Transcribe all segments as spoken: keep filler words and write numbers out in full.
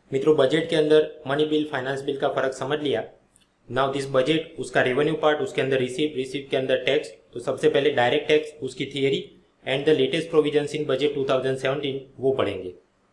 मित्रों, बजट के अंदर मनी बिल, फाइनेंस बिल का फर्क समझ लिया। नाउ दिस बजट, उसका रेवेन्यू पार्ट, उसके अंदर रिसीव, रिसीव के अंदर टैक्स। तो सबसे पहले डायरेक्ट टैक्स, उसकी theory and the latest provisions in budget two thousand seventeen वो पढ़ेंगे।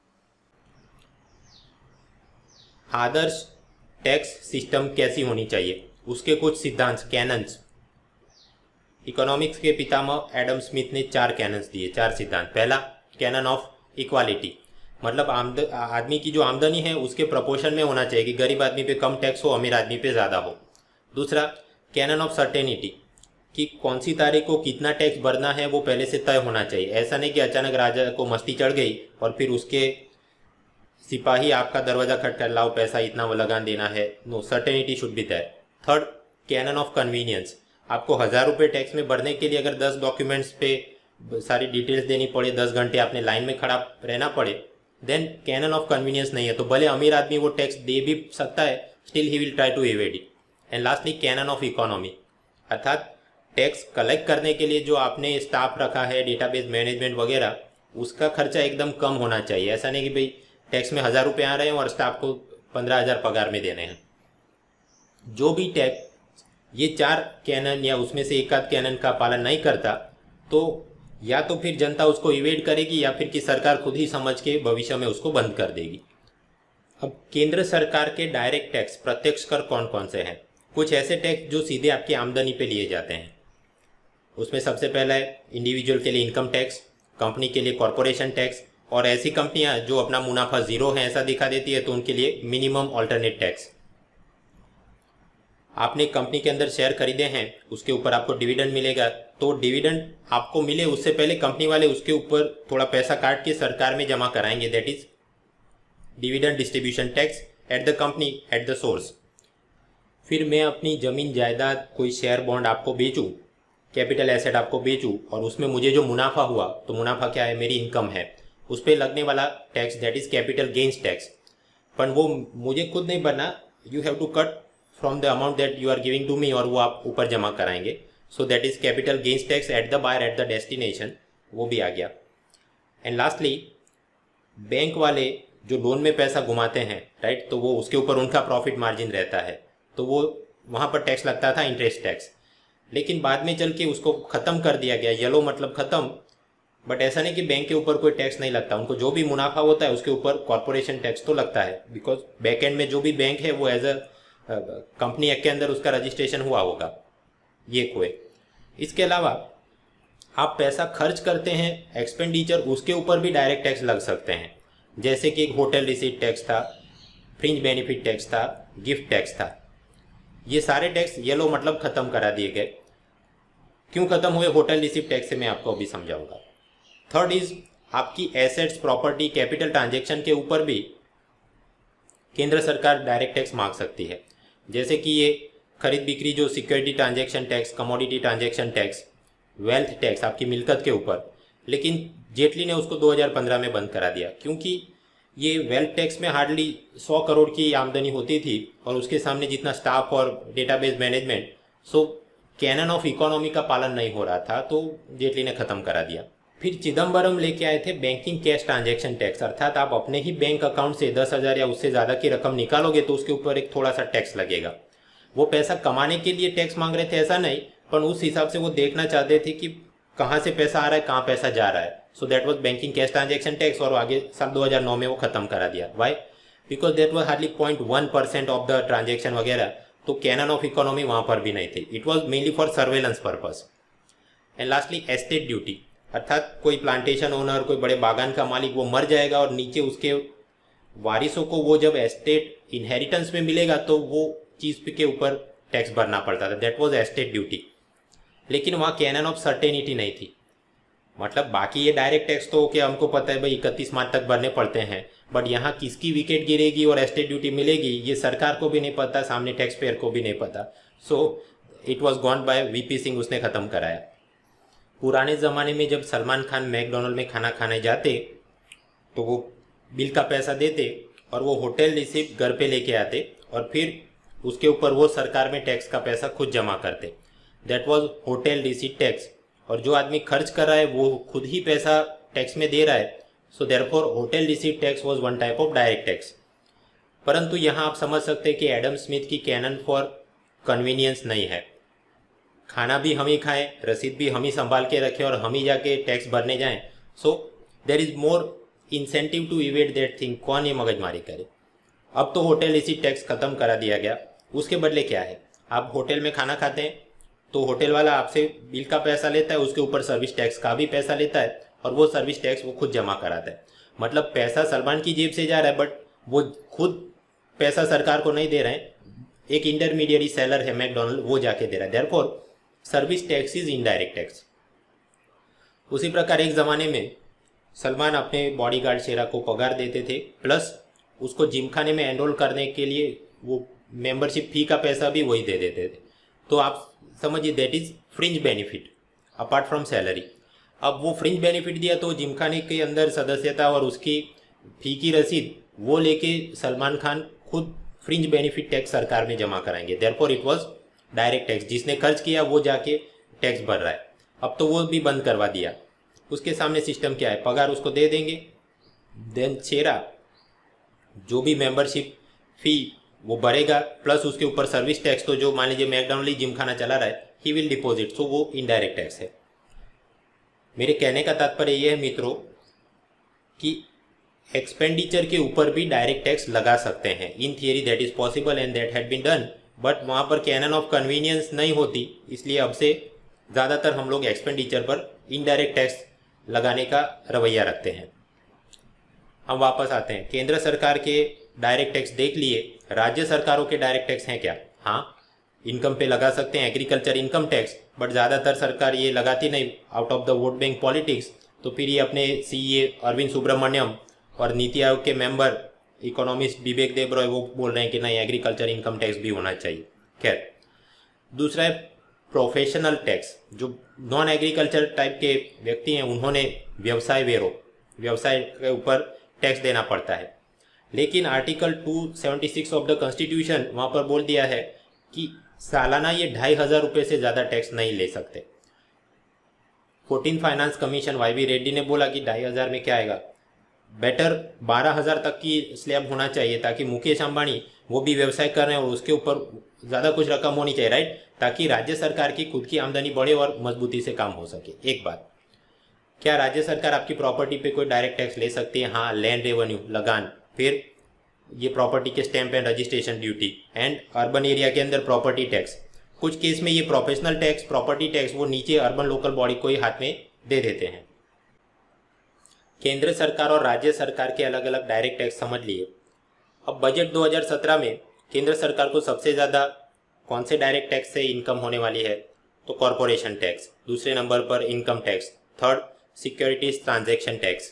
आदर्श टैक्स सिस्टम कैसी होनी चाहिए, उसके कुछ सिद्धांत, कैनन्स। इकोनॉमिक्स के पितामह एडम स्मिथ ने चार कैनन्स दिए, चार सिद्धांत। पहला, कैनन ऑफ इक्वालिटी, मतलब आमद आदमी की जो आमदनी है उसके प्रपोर्शन में होना चाहिए कि गरीब आदमी पे कम टैक्स हो, अमीर आदमी पे ज़्यादा हो। दूसरा, कैनन ऑफ सर्टेनिटी, कि कौन सी तारीख को कितना टैक्स भरना है वो पहले से तय होना चाहिए। ऐसा नहीं कि अचानक राजा को मस्ती चढ़ गई और फिर उसके सिपाही आपका दरवाजा खटखट, लाओ पैसा इतना वो लगान देना है। No, certainty should be there. Third, canon of convenience, आपको हज़ार रुपये टैक्स में भरने के लिए अगर दस डॉक्यूमेंट्स पे सारी डिटेल्स देनी पड़े, दस घंटे आपने लाइन में खड़ा रहना पड़े, देन कैनन ऑफ कन्वीनियंस नहीं है। तो भले अमीर आदमी वो टैक्स दे भी सकता है, still he will try to avoid it. And lastly, canon of economy, अर्थात टैक्स कलेक्ट करने के लिए जो आपने स्टाफ रखा है, डेटाबेस मैनेजमेंट वगैरह, उसका खर्चा एकदम कम होना चाहिए। ऐसा नहीं कि भाई टैक्स में हज़ार रुपये आ रहे हैं और स्टाफ को पंद्रह हज़ार पगार में देने हैं। जो भी टैक्स ये चार कैनन या उसमें से एक आध कैनन का पालन नहीं करता, तो या तो फिर जनता उसको इवेड करेगी या फिर कि सरकार खुद ही समझ के भविष्य में उसको बंद कर देगी। अब केंद्र सरकार के डायरेक्ट टैक्स, प्रत्यक्ष कर कौन कौन से हैं? कुछ ऐसे टैक्स जो सीधे आपकी आमदनी पे लिए जाते हैं। उसमें सबसे पहला है इंडिविजुअल के लिए इनकम टैक्स, कंपनी के लिए कॉरपोरेशन टैक्स, और ऐसी कंपनियां जो अपना मुनाफा जीरो है ऐसा दिखा देती है तो उनके लिए मिनिमम ऑल्टरनेट टैक्स। आपने कंपनी के अंदर शेयर खरीदे हैं, उसके ऊपर आपको डिविडेंड मिलेगा, तो डिविडेंड आपको मिले उससे पहले कंपनी वाले उसके ऊपर थोड़ा पैसा काट के सरकार में जमा कराएंगे। That is dividend distribution tax at the company at the source. फिर मैं अपनी जमीन जायदाद, कोई शेयर बॉन्ड आपको बेचूं, कैपिटल एसेट आपको बेचूं, और उसमें मुझे जो मुनाफा हुआ, तो मुनाफा क्या है? मेरी इनकम है, उस पर लगने वाला tax, that is capital gains tax. पर वो मुझे खुद नहीं भरना, you have to cut from the amount that you are giving to me, और वो आप ऊपर जमा कराएंगे। So that is capital gains tax at the buyer at the destination, वो भी आ गया। एंड लास्टली, बैंक वाले जो लोन में पैसा घुमाते हैं, राइट, तो वो उसके ऊपर उनका प्रॉफिट मार्जिन रहता है, तो वो वहाँ पर टैक्स लगता था, इंटरेस्ट टैक्स। लेकिन बाद में चल के उसको ख़त्म कर दिया गया, येलो मतलब ख़त्म। बट ऐसा नहीं कि बैंक के ऊपर कोई टैक्स नहीं लगता, उनको जो भी मुनाफा होता है उसके ऊपर कॉरपोरेशन टैक्स तो लगता है, बिकॉज बैक एंड में जो भी बैंक है वो एज अ कंपनी एक्ट के अंदर उसका रजिस्ट्रेशन हुआ होगा, ये कोई। इसके अलावा आप पैसा खर्च करते हैं, एक्सपेंडिचर, उसके ऊपर भी डायरेक्ट टैक्स लग सकते हैं। जैसे कि एक होटल रिसीट टैक्स था, फ्रिंज बेनिफिट टैक्स था, गिफ्ट टैक्स था। ये सारे टैक्स येलो मतलब ख़त्म करा दिए गए। क्यों ख़त्म हुए होटल रिसीट टैक्स से मैं आपको अभी समझाऊंगा। थर्ड इज आपकी एसेट्स, प्रॉपर्टी, कैपिटल ट्रांजैक्शन के ऊपर भी केंद्र सरकार डायरेक्ट टैक्स मांग सकती है। जैसे कि ये खरीद बिक्री, जो security transaction tax, commodity transaction tax, wealth tax आपकी मिल्कत के ऊपर। लेकिन जेटली ने उसको दो हज़ार पंद्रह में बंद करा दिया, क्योंकि ये वेल्थ टैक्स में हार्डली सौ करोड़ की आमदनी होती थी और उसके सामने जितना स्टाफ और database management, so canon of economy का पालन नहीं हो रहा था, तो जेटली ने ख़त्म करा दिया। फिर चिदम्बरम लेके आए थे बैंकिंग कैश ट्रांजैक्शन टैक्स, अर्थात आप अपने ही बैंक अकाउंट से दस हज़ार या उससे ज़्यादा की रकम निकालोगे तो उसके ऊपर एक थोड़ा सा टैक्स लगेगा। वो पैसा कमाने के लिए टैक्स मांग रहे थे ऐसा नहीं, पर उस हिसाब से वो देखना चाहते थे कि कहाँ से पैसा आ रहा है, कहाँ पैसा जा रहा है। So that was banking cash transaction tax, और आगे साल दो हज़ार नौ में वो खत्म करा दिया। Why? Because that was hardly point one percent of the transaction वगैरह, तो कैनन ऑफ इकोनॉमी वहाँ पर भी नहीं थी। It was mainly for surveillance purpose. And lastly estate duty, अर्थात कोई प्लांटेशन ओनर, कोई बड़े बागान का मालिक, वो मर जाएगा और नीचे उसके वारिसों को वो जब एस्टेट इनहेरिटेंस में मिलेगा तो वो चीज़ के ऊपर टैक्स भरना पड़ता था। That was estate duty. लेकिन वहाँ कैनन ऑफ सर्टेनिटी नहीं थी। मतलब बाकी ये डायरेक्ट टैक्स तो कि हमको पता है भाई इकतीस मार्च तक भरने पड़ते हैं, बट यहाँ किसकी विकेट गिरेगी और एस्टेट ड्यूटी मिलेगी ये सरकार को भी नहीं पता, सामने टैक्स पेयर को भी नहीं पता। So it was gone by VP Singh, उसने ख़त्म कराया। पुराने ज़माने में जब सलमान खान मैकडोनल्ड में खाना खाने जाते तो वो बिल का पैसा देते और वो होटल रिसिप्ट घर पे लेके आते और फिर उसके ऊपर वो सरकार में टैक्स का पैसा खुद जमा करते। That was hotel receipt tax. और जो आदमी खर्च कर रहा है वो खुद ही पैसा टैक्स में दे रहा है, so therefore hotel receipt tax was one type of direct tax. परंतु यहाँ आप समझ सकते हैं कि एडम स्मिथ की कैनन फॉर कन्वीनियंस नहीं है। खाना भी हम ही खाएं, रसीद भी हम ही संभाल के रखें और हम ही जाके टैक्स भरने जाएं। So there is more incentive to evade that thing. कौन ये मगजमारी करे। अब तो होटल इसी टैक्स खत्म करा दिया गया। उसके बदले क्या है, आप होटल में खाना खाते हैं तो होटल वाला आपसे बिल का पैसा लेता है, उसके ऊपर सर्विस टैक्स का भी पैसा लेता है और वो सर्विस टैक्स वो खुद जमा कराता है। मतलब पैसा सलमान की जेब से जा रहा है, बट वो खुद पैसा सरकार को नहीं दे रहे हैं। एक इंटरमीडिएट सेलर है मैकडोनल्ड, वो जाके दे रहा है। Therefore service tax is indirect tax. उसी प्रकार एक ज़माने में सलमान अपने बॉडीगार्ड शेरा को पगार देते थे, प्लस उसको जिम खाने में एनरोल करने के लिए वो मेंबरशिप फी का पैसा भी वही दे देते थे। तो आप समझिए that is fringe benefit apart from salary. अब वो फ्रिंज बेनिफिट दिया तो जिम खाने के अंदर सदस्यता और उसकी फी की रसीद वो लेके सलमान खान खुद फ्रिंज बेनिफिट टैक्स सरकार में जमा कराएंगे। Therefore it was direct tax. जिसने खर्च किया वो जाके टैक्स भर रहा है। अब तो वो भी बंद करवा दिया। उसके सामने सिस्टम क्या है, पगार उसको दे देंगे, देन चेहरा जो भी मेंबरशिप फी वो भरेगा, प्लस उसके ऊपर सर्विस टैक्स। तो जो मान लीजिए मैकडोनल्ड जिम खाना चला रहा है, ही विल डिपॉजिट, सो वो इनडायरेक्ट टैक्स है। मेरे कहने का तात्पर्य यह है मित्रों कि एक्सपेंडिचर के ऊपर भी डायरेक्ट टैक्स लगा सकते हैं। In theory that is possible and that had been done, but वहाँ पर कैनन ऑफ कन्वीनियंस नहीं होती, इसलिए अब से ज़्यादातर हम लोग एक्सपेंडिचर पर इनडायरेक्ट टैक्स लगाने का रवैया रखते हैं। हम वापस आते हैं। केंद्र सरकार के डायरेक्ट टैक्स देख लिए, राज्य सरकारों के डायरेक्ट टैक्स हैं क्या? हाँ, इनकम पे लगा सकते हैं, एग्रीकल्चर इनकम टैक्स, बट ज़्यादातर सरकार ये लगाती नहीं, out of the vote bank politics. तो फिर ये अपने सीए अरविंद सुब्रमण्यम और नीति आयोग के मेंबर इकोनॉमिस्ट विवेक देब रॉय वो बोल रहे हैं कि नहीं, एग्रीकल्चर इनकम टैक्स भी होना चाहिए। खैर, दूसरा है प्रोफेशनल टैक्स। जो नॉन एग्रीकल्चर टाइप के व्यक्ति हैं उन्होंने व्यवसाय वेरो, व्यवसाय के ऊपर टैक्स देना पड़ता है। लेकिन आर्टिकल दो सौ छिहत्तर ऑफ द कॉन्स्टिट्यूशन वहाँ पर बोल दिया है कि सालाना ये ढाई हजार रुपये से ज़्यादा टैक्स नहीं ले सकते। Fourteen finance commission Y V Reddy ने बोला कि ढाई हजार में क्या आएगा, बेटर बारह हजार तक की स्लैब होना चाहिए, ताकि मुकेश अंबानी वो भी व्यवसाय कर रहे हैं और उसके ऊपर ज़्यादा कुछ रकम होनी चाहिए, राइट, ताकि राज्य सरकार की खुद की आमदनी बढ़े और मजबूती से काम हो सके। एक बात, क्या राज्य सरकार आपकी प्रॉपर्टी पे कोई डायरेक्ट टैक्स ले सकती है? हाँ, लैंड रेवेन्यू, लगान, फिर ये प्रॉपर्टी के stamp and registration duty, and urban area के अंदर प्रॉपर्टी टैक्स। कुछ केस में ये प्रोफेशनल टैक्स, प्रॉपर्टी टैक्स वो नीचे अर्बन लोकल बॉडी को ही हाथ में दे देते हैं। केंद्र सरकार और राज्य सरकार के अलग अलग डायरेक्ट टैक्स समझ लिए। अब बजट दो हज़ार सत्रह में केंद्र सरकार को सबसे ज़्यादा कौन से डायरेक्ट टैक्स से इनकम होने वाली है? तो कॉरपोरेशन टैक्स, दूसरे नंबर पर income tax, third securities transaction tax.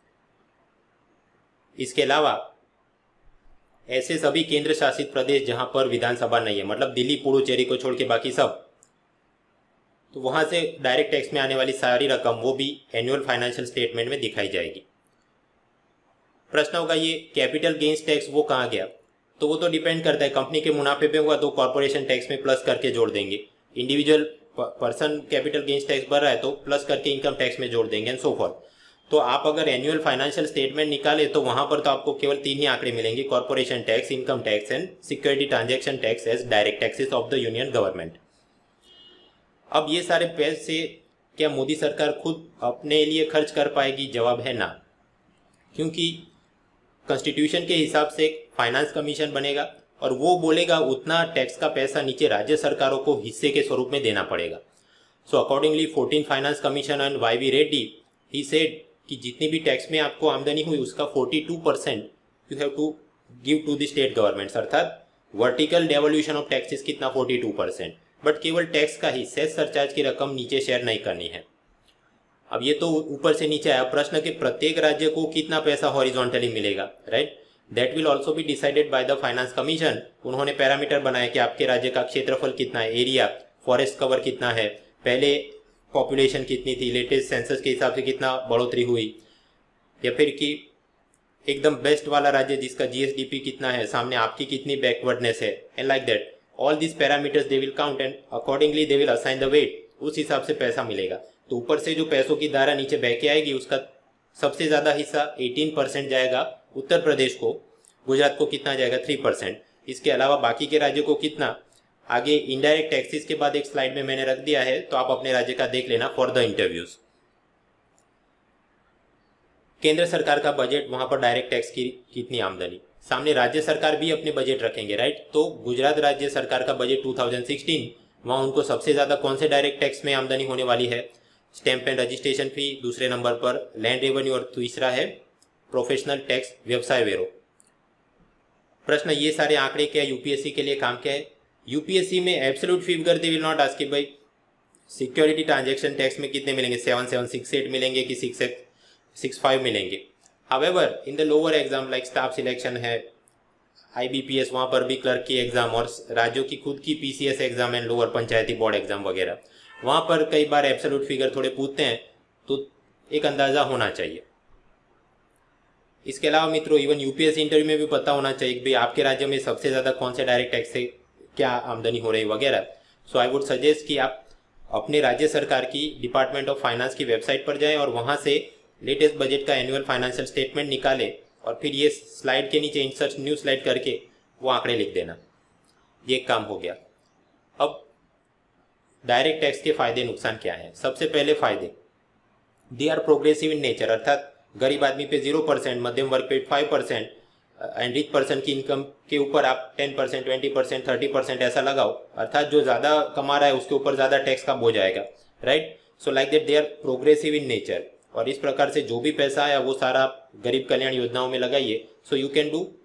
इसके अलावा ऐसे सभी केंद्र शासित प्रदेश जहां पर विधानसभा नहीं है, मतलब दिल्ली पुडुचेरी को छोड़ के बाकी सब, तो वहां से डायरेक्ट टैक्स में आने वाली सारी रकम वो भी एनुअल फाइनेंशियल स्टेटमेंट में दिखाई जाएगी। प्रश्न होगा ये कैपिटल गेन्स टैक्स वो कहाँ गया? तो वो तो डिपेंड करता है, कंपनी के मुनाफे पे हुआ तो कॉर्पोरेशन टैक्स में प्लस करके जोड़ देंगे, individual person capital gains tax भर रहा है तो प्लस करके इनकम टैक्स में जोड़ देंगे एंड सो फॉर्थ। तो आप अगर एनुअल फाइनेंशियल स्टेटमेंट निकाले तो वहां पर तो आपको केवल तीन ही आंकड़े मिलेंगे, corporation tax, income tax and security transaction tax as direct taxes of the union government. अब ये सारे पैसे क्या मोदी सरकार खुद अपने लिए खर्च कर पाएगी? जवाब है ना, क्योंकि कॉन्स्टिट्यूशन के हिसाब से फाइनेंस कमीशन बनेगा और वो बोलेगा उतना टैक्स का पैसा नीचे राज्य सरकारों को हिस्से के स्वरूप में देना पड़ेगा। So accordingly fourteen finance commission and Y V Reddy ही सेड कि जितनी भी टैक्स में आपको आमदनी हुई उसका बयालीस percent you have to give to the state governments, अर्थात वर्टिकल डेवोल्यूशन ऑफ टैक्सेस कितना बयालीस परसेंट, बट केवल टैक्स का ही, सेस सरचार्ज की रकम नीचे शेयर नहीं करनी है। अब ये तो ऊपर से नीचे आया, प्रश्न के प्रत्येक राज्य को कितना पैसा हॉरिजॉन्टली मिलेगा, right, that will also be decided by the finance commission. उन्होंने पैरामीटर बनाया कि आपके राज्य का क्षेत्रफल कितना है, एरिया, फॉरेस्ट कवर कितना है, पहले पॉपुलेशन कितनी थी, लेटेस्ट सेंसस के हिसाब से कितना बढ़ोतरी हुई, या फिर कि एकदम बेस्ट वाला राज्य जिसका जीएसडीपी कितना है, सामने आपकी कितनी बैकवर्डनेस है, and like that all this parameters they will count and accordingly they will assign the weight, उस हिसाब से पैसा मिलेगा। तो ऊपर से जो पैसों की धारा नीचे बह के आएगी उसका सबसे ज़्यादा हिस्सा अठारह परसेंट जाएगा उत्तर प्रदेश को गुजरात को कितना जाएगा, थ्री परसेंट। इसके अलावा बाकी के राज्यों को कितना, आगे इनडायरेक्ट टैक्सेस के बाद एक स्लाइड में मैंने रख दिया है, तो आप अपने राज्य का देख लेना फॉर द इंटरव्यूज। केंद्र सरकार का बजट, वहां पर डायरेक्ट टैक्स की कितनी आमदनी, सामने राज्य सरकार भी अपने बजट रखेंगे, राइट। तो गुजरात राज्य सरकार का बजट टू थाउजेंड सिक्सटीन, वहां उनको सबसे ज्यादा कौन से डायरेक्ट टैक्स में आमदनी होने वाली है, स्टैंप एंड रजिस्ट्रेशन फी, दूसरे नंबर पर लैंड रेवेन्यू और तीसरा है प्रोफेशनल टैक्स, व्यवसाय वेरो। प्रश्न, ये सारे आंकड़े क्या यूपीएससी के लिए काम क्या है? यूपीएससी में absolute figure they will not ask कि भाई सिक्योरिटी ट्रांजैक्शन टैक्स में कितने मिलेंगे, सेवन सेवन सिक्स एट मिलेंगे कि सिक्स सिक्स फाइव मिलेंगे। However in the lower exam like staff selection है, आईबीपीएस, वहां पर भी क्लर्क की एग्जाम और राज्यों की खुद की पीसीएस एग्जाम एंड लोअर पंचायती बोर्ड एग्जाम वगैरह, वहां पर कई बार एब्सोल्यूट फिगर थोड़े पूछते हैं, तो एक अंदाजा होना चाहिए। इसके अलावा मित्रों इवन यूपीएससी इंटरव्यू में भी पता होना चाहिए कि भाई आपके राज्य में सबसे ज्यादा कौन से डायरेक्ट टैक्स से क्या आमदनी हो रही वगैरह। सो आई वुड सजेस्ट कि आप अपने राज्य सरकार की डिपार्टमेंट ऑफ फाइनेंस की वेबसाइट पर जाएं और वहां से लेटेस्ट बजट का एनुअल फाइनेंशियल स्टेटमेंट निकालें और फिर ये स्लाइड के नीचे इंसर्ट न्यू स्लाइड करके वो आंकड़े लिख देना। ये काम हो गया। अब डायरेक्ट टैक्स के फायदे नुकसान क्या हैं? सबसे पहले फायदे, they are progressive in nature, अर्थात गरीब आदमी पे जीरो परसेंट, मध्यम वर्ग पे five percent and rich person की इनकम के ऊपर आप ten percent, twenty percent, thirty percent ऐसा लगाओ, अर्थात जो ज्यादा कमा रहा है उसके ऊपर ज्यादा टैक्स का बोझ आएगा, right. So like that they are progressive in nature, और इस प्रकार से जो भी पैसा आया वो सारा गरीब कल्याण योजनाओं में लगाइए। So you can do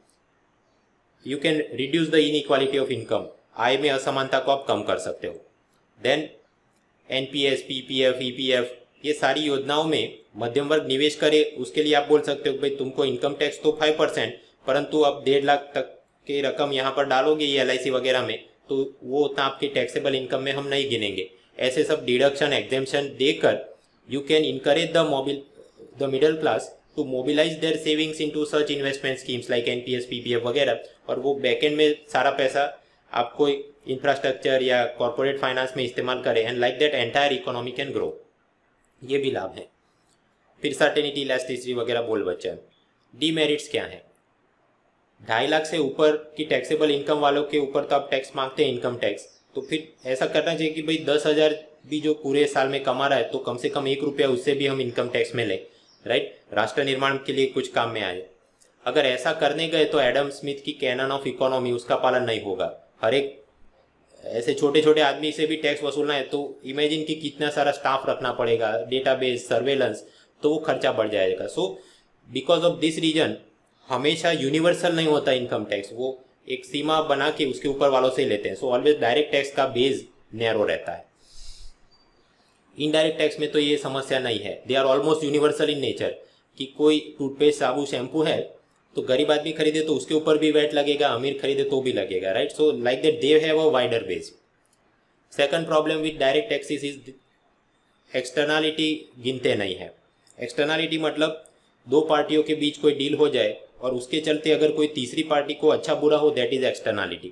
you can reduce the inequality of income, आय में असमानता को आप कम कर सकते हो। देन एनपीएस, पीपीएफ, ईपीएफ, ये सारी योजनाओं में मध्यम वर्ग निवेश करे, उसके लिए आप बोल सकते हो भाई तुमको इनकम टैक्स तो फाइव परसेंट, परंतु अब डेढ़ लाख तक की रकम यहाँ पर डालोगे ये एल आई सी वगैरह में, तो वो उतना आपकी टैक्सेबल इनकम में हम नहीं गिनेंगे। ऐसे सब डिडक्शन, एग्जेम्पशन देकर you can encourage the mobil the middle class to mobilize their savings into such investment schemes like NPS, PPF वगैरह, और वो बैकएंड में सारा पैसा आपको इंफ्रास्ट्रक्चर या कॉर्पोरेट फाइनेंस में इस्तेमाल करे, and like that entire economy can grow. ये भी लाभ है। फिर सर्टेनिटी, इलास्टिसिटी वगैरह बोल बच्चा। डीमेरिट्स क्या है? ढाई लाख से ऊपर की टैक्सेबल इनकम वालों के ऊपर तो आप टैक्स मांगते हैं, इनकम टैक्स, तो फिर ऐसा करना चाहिए कि भाई दस हजार भी जो पूरे साल में कमा रहा है तो कम से कम एक रुपया उससे भी हम इनकम टैक्स में लें, राइट, राष्ट्र निर्माण के लिए कुछ काम में आए। अगर ऐसा करने गए तो एडम स्मिथ की कैनन ऑफ इकोनॉमी, उसका पालन नहीं होगा। हर एक ऐसे छोटे छोटे आदमी से भी टैक्स वसूलना है तो इमेजिन कि कितना सारा स्टाफ रखना पड़ेगा, डेटाबेस, सर्वेलेंस, तो वो खर्चा बढ़ जाएगा। So because of this reason हमेशा यूनिवर्सल नहीं होता इनकम टैक्स, वो एक सीमा बना के उसके ऊपर वालों से लेते हैं। सो ऑलवेज डायरेक्ट टैक्स का बेस नैरो रहता है। इनडायरेक्ट टैक्स में तो ये समस्या नहीं है, they are almost universal in nature, कि कोई टूथपेस्ट, साबुन, शैम्पू है तो गरीब आदमी खरीदे तो उसके ऊपर भी वैट लगेगा, अमीर खरीदे तो भी लगेगा, right. So like that they have a wider base. Second problem with direct taxes is externality गिनते नहीं है। एक्सटर्नलिटी मतलब दो पार्टियों के बीच कोई डील हो जाए और उसके चलते अगर कोई तीसरी पार्टी को अच्छा बुरा हो, that is externality.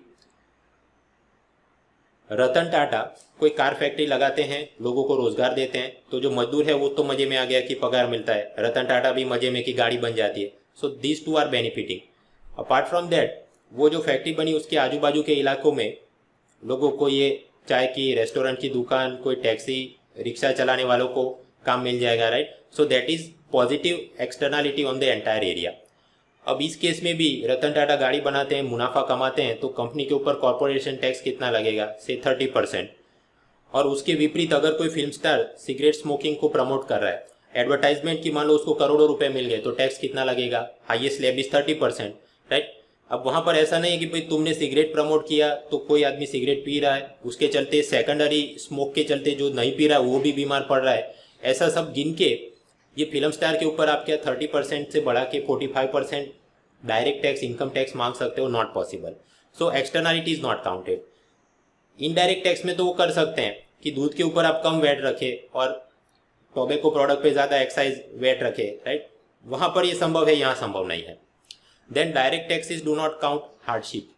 Ratan Tata कोई कार फैक्ट्री लगाते हैं, लोगों को रोजगार देते हैं, तो जो मजदूर है वो तो मजे में आ गया कि पगार मिलता है, रतन टाटा भी मजे में कि गाड़ी बन जाती है। So these two are benefiting. Apart from that वो जो फैक्ट्री बनी उसके आजू बाजू के इलाकों में लोगों को ये चाय की, रेस्टोरेंट की दुकान, कोई टैक्सी, रिक्शा चलाने वालों को काम मिल जाएगा, right. So that is positive externality on the entire area. अब इस केस में भी रतन टाटा गाड़ी बनाते हैं, मुनाफा कमाते हैं, तो कंपनी के ऊपर कॉर्पोरेशन टैक्स कितना लगेगा, से थर्टी परसेंट। और उसके विपरीत अगर कोई फिल्म स्टार सिगरेट स्मोकिंग को प्रमोट कर रहा है, एडवर्टाइजमेंट की मान लो उसको करोड़ों रुपए मिल गए, तो टैक्स कितना लगेगा, highest slab is thirty percent, right. अब वहां पर ऐसा नहीं है कि भाई तुमने सिगरेट प्रमोट किया तो कोई आदमी सिगरेट पी रहा है, उसके चलते सेकेंडरी स्मोक के चलते जो नहीं पी रहा है वो भी बीमार पड़ रहा है, ऐसा सब गिन के ये फिल्म स्टार के ऊपर आप क्या थर्टी परसेंट से बढ़ा के forty five percent direct tax, income tax मांग सकते हो? Not possible. So externality is not counted. Indirect tax में तो वो कर सकते हैं कि दूध के ऊपर आप कम वैट रखे और टोबैको प्रोडक्ट पे ज्यादा एक्साइज वैट रखे, राइट, वहां पर ये संभव है, यहाँ संभव नहीं है। Then direct taxes do not count hardship.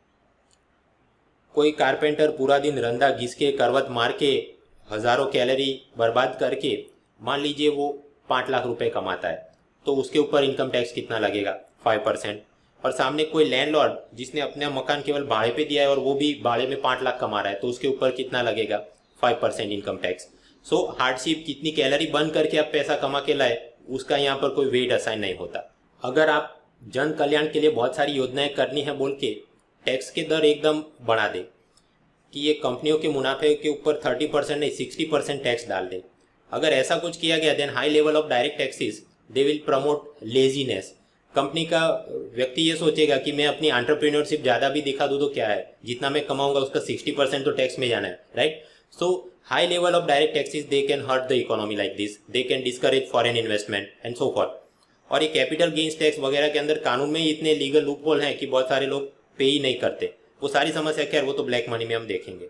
कोई कारपेंटर पूरा दिन रंधा घिस के, करवट मार के, हजारों कैलोरी बर्बाद करके मान लीजिए वो पाँच लाख रुपए कमाता है, तो उसके ऊपर इनकम टैक्स कितना लगेगा, फाइव परसेंट। और सामने कोई लैंडलॉर्ड जिसने अपना मकान केवल भाड़े पे दिया है और वो भी भाड़े में पाँच लाख कमा रहा है, तो उसके ऊपर कितना लगेगा? Five percent income tax. So hardship कितनी कैलोरी बर्न करके आप पैसा कमा के लाए, उसका यहाँ पर कोई वेट असाइन नहीं होता। अगर आप जन कल्याण के लिए बहुत सारी योजनाएं करनी है बोल के टैक्स के दर एकदम बढ़ा दे कि ये कंपनियों के मुनाफे के ऊपर थर्टी परसेंट नहीं सिक्सटी परसेंट टैक्स डाल दे, अगर ऐसा कुछ किया गया then high level of direct taxes they will promote laziness. Company का व्यक्ति ये सोचेगा कि मैं अपनी एंटरप्रेन्योरशिप ज़्यादा भी दिखा दूँ तो क्या है, जितना मैं कमाऊंगा उसका सिक्सटी परसेंट तो टैक्स में जाना है, right. So high level of direct taxes they can hurt the economy like this, they can discourage foreign investment and so for. और ये कैपिटल गेन्स टैक्स वगैरह के अंदर कानून में इतने लीगल लूप होल हैं कि बहुत सारे लोग पे ही नहीं करते। वो सारी समस्या खैर वो तो ब्लैक मनी में हम देखेंगे।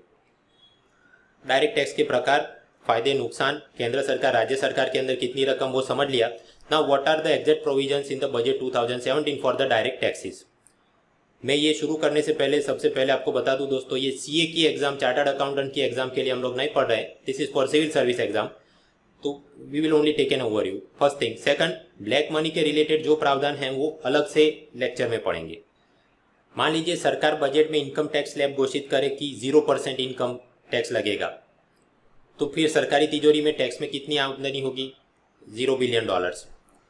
डायरेक्ट टैक्स के प्रकार, फायदे, नुकसान, केंद्र सरकार राज्य सरकार के अंदर कितनी रकम, वो समझ लिया। Now what are the exact provisions in the budget two thousand seventeen for the direct taxes. मैं ये शुरू करने से पहले सबसे पहले आपको बता दूं दोस्तों, ये सीए की एग्जाम, चार्टर्ड अकाउंटेंट की एग्जाम के लिए हम लोग नहीं पढ़ रहे हैं, this is for civil service exam, तो we will only take an overview first thing. Second, black money के रिलेटेड जो प्रावधान हैं वो अलग से लेक्चर में पढ़ेंगे। मान लीजिए सरकार बजट में इनकम टैक्स स्लैब घोषित करे कि जीरो परसेंट इनकम टैक्स लगेगा, तो फिर सरकारी तिजोरी में टैक्स में कितनी आमदनी होगी? Zero billion dollars.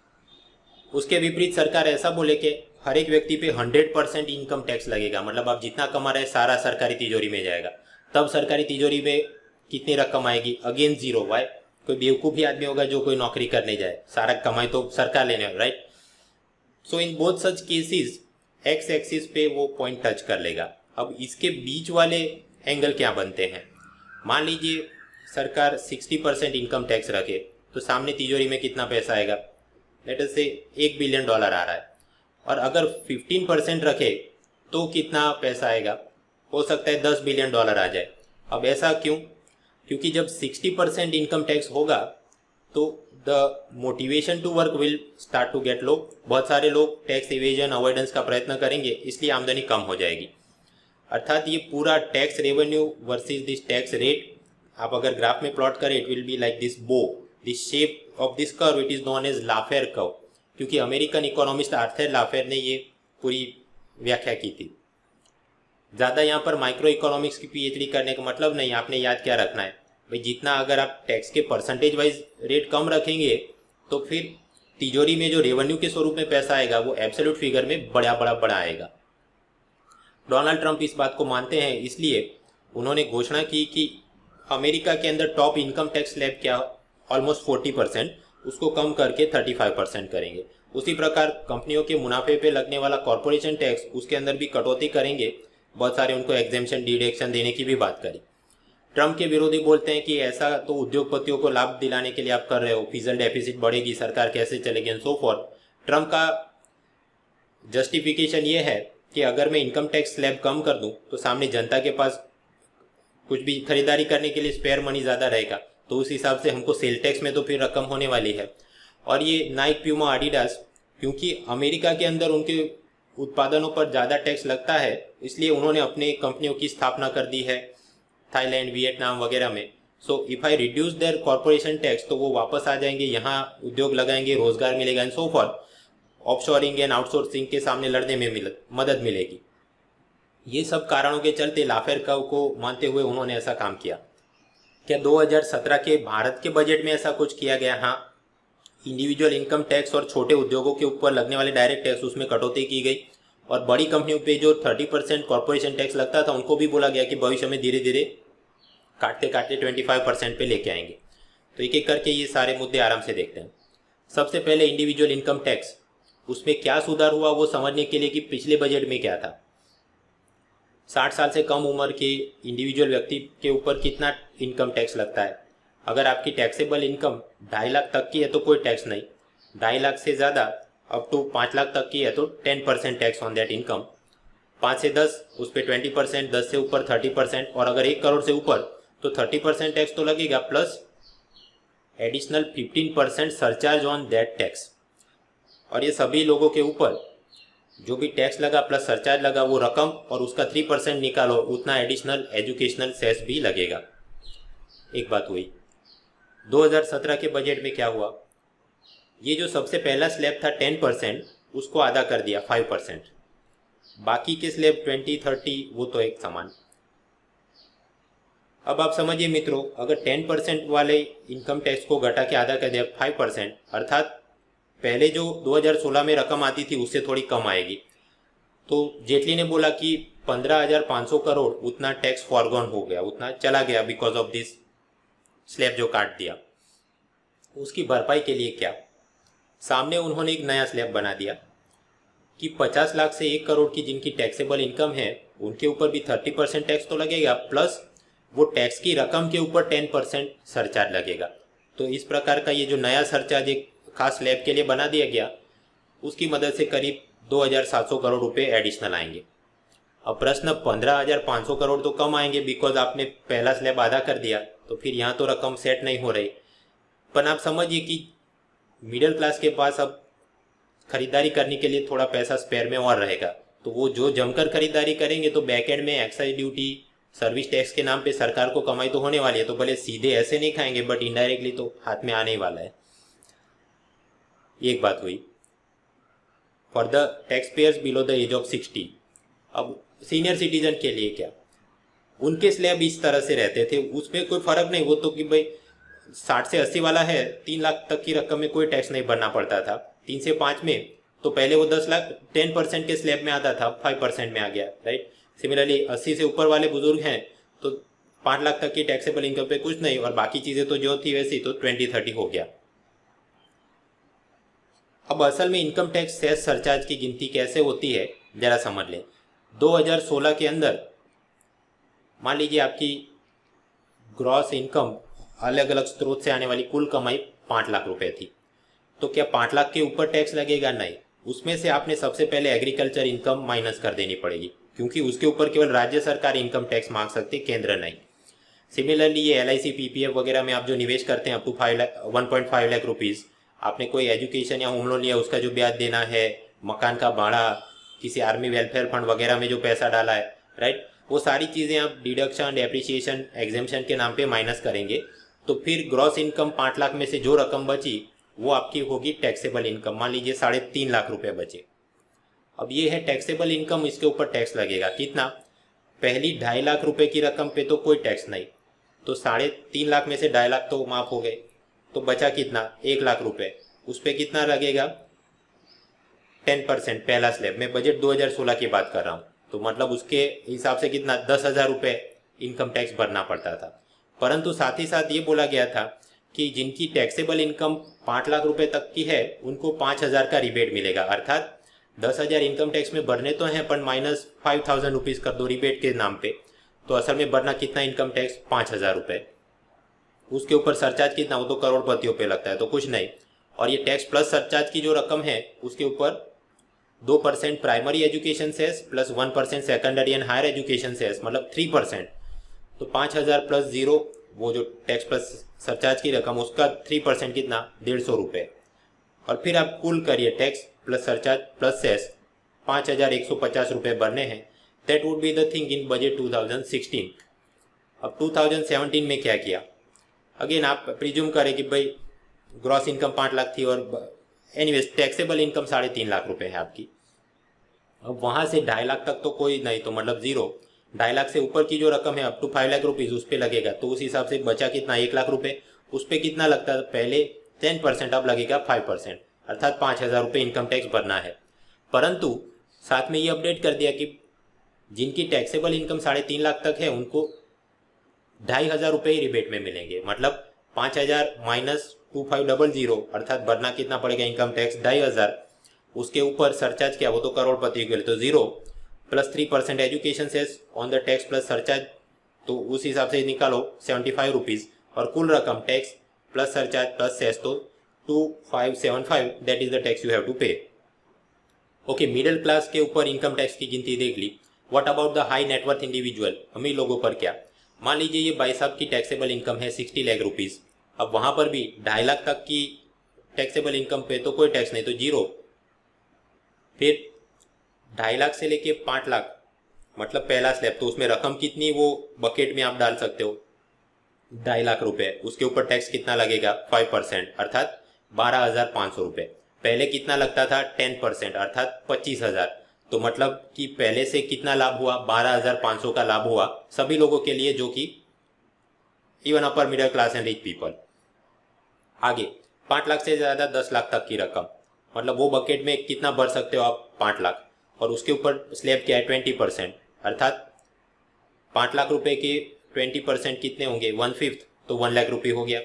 उसके विपरीत सरकार ऐसा बोले कि हर एक व्यक्ति पे हंड्रेड परसेंट इनकम टैक्स लगेगा, मतलब आप जितना कमा रहे हैं सारा सरकारी तिजोरी में जाएगा, तब सरकारी तिजोरी में कितनी रकम आएगी? Again zero. वाई? कोई बेवकूफ़ ही आदमी होगा जो कोई नौकरी करने जाए, सारा कमाई तो सरकार लेने, right. So in both such cases X axis पे वो पॉइंट टच कर लेगा। अब इसके बीच वाले एंगल क्या बनते हैं? मान लीजिए सरकार सिक्सटी परसेंट इनकम टैक्स रखे तो सामने तिजोरी में कितना पैसा आएगा? लेट अस से एक बिलियन डॉलर आ रहा है, और अगर फिफ्टीन परसेंट रखे तो कितना पैसा आएगा? हो सकता है दस बिलियन डॉलर आ जाए। अब ऐसा क्यों? क्योंकि जब सिक्सटी परसेंट इनकम टैक्स होगा तो the motivation to work will start to get low. बहुत सारे लोग टैक्स इवेजन अवॉइडेंस का प्रयत्न करेंगे, इसलिए आमदनी कम हो जाएगी। अर्थात ये पूरा tax revenue versus this tax rate आप अगर ग्राफ में प्लॉट करें, it will be like this bow, this shape of this curve it is known as Laffer curve, क्योंकि अमेरिकन इकोनॉमिस्ट आर्थर लाफेर ने ये पूरी व्याख्या की थी। ज़्यादा यहाँ पर माइक्रो इकोनॉमिक्स की पीएचडी करने का मतलब नहीं, आपने याद क्या रखना है भाई, जितना अगर आप टैक्स के परसेंटेज वाइज रेट कम रखेंगे तो फिर तिजोरी में जो रेवेन्यू के स्वरूप में पैसा आएगा वो एब्सोल्यूट फिगर में बड़ा बड़ा बड़ा आएगा। डोनाल्ड ट्रंप इस बात को मानते हैं, इसलिए उन्होंने घोषणा की कि अमेरिका के अंदर टॉप इनकम टैक्स स्लैब क्या ऑलमोस्ट फोर्टी परसेंट, उसको कम करके थर्टी फाइव परसेंट करेंगे। उसी प्रकार कंपनियों के मुनाफे पे लगने वाला कॉर्पोरेशन टैक्स, उसके अंदर भी कटौती करेंगे। बहुत सारे उनको एग्जेम्पशन डिडक्शन देने की भी बात करी। ट्रंप के विरोधी बोलते हैं कि ऐसा तो उद्योगपतियों को लाभ दिलाने के लिए आप कर रहे हो, फिजिकल डेफिसिट बढ़ेगी, सरकार कैसे चलेगी एंड सो फॉर। ट्रंप का जस्टिफिकेशन ये है कि अगर मैं इनकम टैक्स स्लैब कम कर दूं तो सामने जनता के पास कुछ भी खरीदारी करने के लिए स्पेयर मनी ज़्यादा रहेगा, तो उस हिसाब से हमको सेल टैक्स में तो फिर रकम होने वाली है। और ये नाइक, प्यूमा, एडिडास, क्योंकि अमेरिका के अंदर उनके उत्पादनों पर ज़्यादा टैक्स लगता है, इसलिए उन्होंने अपने कंपनियों की स्थापना कर दी है थाईलैंड, वियतनाम वगैरह में। So if I reduce their corporation tax तो वो वापस आ जाएंगे, यहाँ उद्योग लगाएंगे, रोजगार मिलेगा and so for. Offshoring and outsourcing के सामने लड़ने में मिल मदद मिलेगी। ये सब कारणों के चलते लाफेर कर्व को मानते हुए उन्होंने ऐसा काम किया। क्या दो हज़ार सत्रह के भारत के बजट में ऐसा कुछ किया गया? हाँ, इंडिविजुअल इनकम टैक्स और छोटे उद्योगों के ऊपर लगने वाले डायरेक्ट टैक्स उसमें कटौती की गई, और बड़ी कंपनियों पे जो थर्टी परसेंट कॉर्पोरेशन टैक्स लगता था उनको भी बोला गया कि भविष्य में धीरे धीरे काटते काटते ट्वेंटी फाइव परसेंट पे लेके आएंगे। तो एक एक करके ये सारे मुद्दे आराम से देखते हैं। सबसे पहले इंडिविजुअल इनकम टैक्स, उसमें क्या सुधार हुआ वो समझने के लिए कि पिछले बजट में क्या था। साठ साल से कम उम्र के इंडिविजुअल व्यक्ति के ऊपर कितना इनकम टैक्स लगता है? अगर आपकी टैक्सेबल इनकम ढाई लाख तक की है तो कोई टैक्स नहीं, ढाई लाख से ज़्यादा अप टू पाँच लाख तक की है तो ten percent tax on that income, पाँच से दस उस पर ट्वेंटी परसेंट, दस से ऊपर थर्टी परसेंट, और अगर एक करोड़ से ऊपर तो थर्टी परसेंट टैक्स तो लगेगा, plus additional fifteen percent surcharge on that tax. और ये सभी लोगों के ऊपर जो भी टैक्स लगा प्लस सरचार्ज लगा वो रकम और उसका थ्री परसेंट निकालो, उतना एडिशनल एजुकेशनल सेस भी लगेगा। एक बात हुई। दो हज़ार सत्रह के बजट में क्या हुआ? ये जो सबसे पहला स्लैब था टेन परसेंट, उसको आधा कर दिया फाइव परसेंट। बाकी के स्लैब ट्वेंटी थर्टी वो तो एक समान। अब आप समझिए मित्रों, अगर टेन परसेंट वाले इनकम टैक्स को घटा के आधा कर दिया फाइव परसेंट, अर्थात पहले जो दो हज़ार सोलह में रकम आती थी उससे थोड़ी कम आएगी। तो जेटली ने बोला कि पंद्रह हज़ार पाँच सौ करोड़ उतना टैक्स फॉरगॉन हो गया, उतना चला गया बिकॉज ऑफ दिस स्लैब जो काट दिया। उसकी भरपाई के लिए क्या, सामने उन्होंने एक नया स्लैब बना दिया कि पचास लाख से एक करोड़ की जिनकी टैक्सेबल इनकम है उनके ऊपर भी थर्टी परसेंट टैक्स तो लगेगा, प्लस वो टैक्स की रकम के ऊपर टेन परसेंट सरचार्ज लगेगा। तो इस प्रकार का ये जो नया सरचार्ज एक खास स्लैब के लिए बना दिया गया, उसकी मदद से करीब दो हज़ार सात सौ करोड़ रुपए एडिशनल आएंगे। अब प्रश्न, पंद्रह हज़ार पाँच सौ करोड़ तो कम आएंगे बिकॉज आपने पहला स्लैब आधा कर दिया, तो फिर यहाँ तो रकम सेट नहीं हो रही। पर आप समझिए कि मिडिल क्लास के पास अब खरीदारी करने के लिए थोड़ा पैसा स्पेयर में और रहेगा, तो वो जो जमकर खरीदारी करेंगे तो बैक एंड में एक्साइज ड्यूटी, सर्विस टैक्स के नाम पे सरकार को कमाई तो होने वाली है। तो भले सीधे ऐसे नहीं खाएंगे बट इनडायरेक्टली तो हाथ में आने ही वाला है। एक बात हुई। For the tax payers below the age of sixty, अब सीनियर सिटीजन के लिए क्या, उनके स्लैब इस तरह से रहते थे, उसमें कोई फर्क नहीं। वो तो कि भाई साठ से अस्सी वाला है, तीन लाख तक की रकम में कोई टैक्स नहीं भरना पड़ता था। तीन से पाँच में तो पहले वो दस लाख टेन परसेंट के स्लैब में आता था, फाइव परसेंट में आ गया, राइट। सिमिलरली अस्सी से ऊपर वाले बुजुर्ग हैं तो पाँच लाख तक की टैक्सेबल इनकम पे कुछ नहीं, और बाकी चीज़ें तो जो थी वैसी, तो ट्वेंटी थर्टी हो गया। अब असल में इनकम टैक्स सेस सरचार्ज की गिनती कैसे होती है जरा समझ लें। दो हज़ार सोलह के अंदर मान लीजिए आपकी ग्रॉस इनकम अलग अलग स्रोत से आने वाली कुल कमाई पाँच लाख रुपए थी, तो क्या पाँच लाख के ऊपर टैक्स लगेगा? नहीं, उसमें से आपने सबसे पहले एग्रीकल्चर इनकम माइनस कर देनी पड़ेगी, क्योंकि उसके ऊपर केवल राज्य सरकार इनकम टैक्स मांग सकती, केंद्र नहीं। सिमिलरली ये L I C P P F वगैरह में आप जो निवेश करते हैं up to five lakh one point five lakh rupees, आपने कोई एजुकेशन या होम लोन लिया उसका जो ब्याज देना है, मकान का भाड़ा, किसी आर्मी वेलफेयर फंड वगैरह में जो पैसा डाला है, राइट, वो सारी चीज़ें आप डिडक्शन, डेप्रिसिएशन, एग्जेम्पशन के नाम पे माइनस करेंगे। तो फिर ग्रॉस इनकम पाँच लाख में से जो रकम बची वो आपकी होगी टैक्सेबल इनकम। मान लीजिए साढ़े तीन लाख रुपए बचे। अब ये है टैक्सेबल इनकम, इसके ऊपर टैक्स लगेगा कितना? पहली ढाई लाख रुपए की रकम पे तो कोई टैक्स नहीं, तो साढ़े तीन लाख में से ढाई लाख तो माफ हो गए, तो बचा कितना? एक लाख रुपए। उस पर कितना लगेगा? टेन परसेंट पहला स्लैब। मैं बजट दो हज़ार सोलह की बात कर रहा हूँ, तो मतलब उसके हिसाब से कितना? दस हज़ार रुपये इनकम टैक्स भरना पड़ता था। परंतु साथ ही साथ ये बोला गया था कि जिनकी टैक्सेबल इनकम पाँच लाख रुपए तक की है उनको पाँच हज़ार का रिबेट मिलेगा, अर्थात दस हज़ार इनकम टैक्स में भरने तो हैं पर माइनस फाइव थाउजेंड रुपीज़ कर दो रिबेट के नाम पे, तो असल में भरना कितना इनकम टैक्स? पाँच हज़ार रुपये। उसके ऊपर सरचार्ज कितना? वो तो करोड़पतियों पे लगता है, तो कुछ नहीं। और ये टैक्स प्लस सरचार्ज की जो रकम है उसके ऊपर दो percent primary education cess plus one percent secondary and higher education cess, मतलब थ्री परसेंट। तो पाँच हज़ार प्लस जीरो, वो जो टैक्स प्लस सरचार्ज की रकम, उसका थ्री परसेंट कितना? डेढ़ सौ रुपये। और फिर आप कुल करिए tax plus surcharge plus cess, पाँच हज़ार एक सौ पचास रुपये भरने हैं। That would be the thing in budget two thousand sixteen. अब टू थाउजेंड सेवेंटीन में क्या किया? अगेन आप प्रिज्यूम करें कि भाई ग्रॉस इनकम पाँच लाख थी और एनीवेज टैक्सेबल इनकम साढ़े तीन लाख रुपए है आपकी। अब वहाँ से ढाई लाख तक तो कोई नहीं, तो मतलब जीरो। ढाई लाख से ऊपर की जो रकम है up to five lakh rupees उस पर लगेगा, तो उस हिसाब से बचा कितना? एक लाख रुपए। उस पर कितना लगता है? पहले टेन परसेंट, अब लगेगा फाइव परसेंट, अर्थात पाँच हज़ार रुपये इनकम टैक्स भरना है। परंतु साथ में ये अपडेट कर दिया कि जिनकी टैक्सेबल इनकम साढ़े तीन लाख तक है उनको ढाई हज़ार रुपये ही रिबेट में मिलेंगे, मतलब पाँच हज़ार minus two five double zero, अर्थात भरना कितना पड़ेगा इनकम टैक्स? ढाई हज़ार। उसके ऊपर सरचार्ज क्या? वो तो करोड़पति के लिए, तो zero plus three percent education cess on the tax plus surcharge, तो उस हिसाब से निकालो सेवेंटी फाइव रुपीज़। और कुल रकम tax plus surcharge plus cess तो two five seven five, that is the tax you have to pay. Okay, middle class के ऊपर इनकम टैक्स की गिनती देख ली। What about the high net worth individual, अमीर लोगों पर क्या? मान लीजिए ये भाई साहब की टैक्सेबल इनकम है सिक्सटी लाख रुपीज़। अब वहाँ पर भी ढाई लाख तक की टैक्सेबल इनकम पे तो कोई टैक्स नहीं, तो जीरो। फिर ढाई लाख से लेके पाँच लाख, मतलब पहला स्लैब, तो उसमें रकम कितनी वो बकेट में आप डाल सकते हो? ढाई लाख रुपए। उसके ऊपर टैक्स कितना लगेगा? फाइव परसेंट, अर्थात बारह हज़ार पाँच सौ रुपये। पहले कितना लगता था? टेन परसेंट, अर्थात पच्चीस हज़ार। तो मतलब कि पहले से कितना लाभ हुआ, बारह हजार पाँच सौ का लाभ हुआ सभी लोगों के लिए, जो कि even upper middle class and rich people. आगे पाँच लाख से ज़्यादा दस लाख तक की रकम, मतलब वो बकेट में कितना भर सकते हो आप, पाँच लाख, और उसके ऊपर स्लैब क्या है, ट्वेंटी परसेंट, अर्थात पाँच लाख रुपए के ट्वेंटी परसेंट कितने होंगे, वन फिफ्थ, तो वन लाख रुपये हो गया।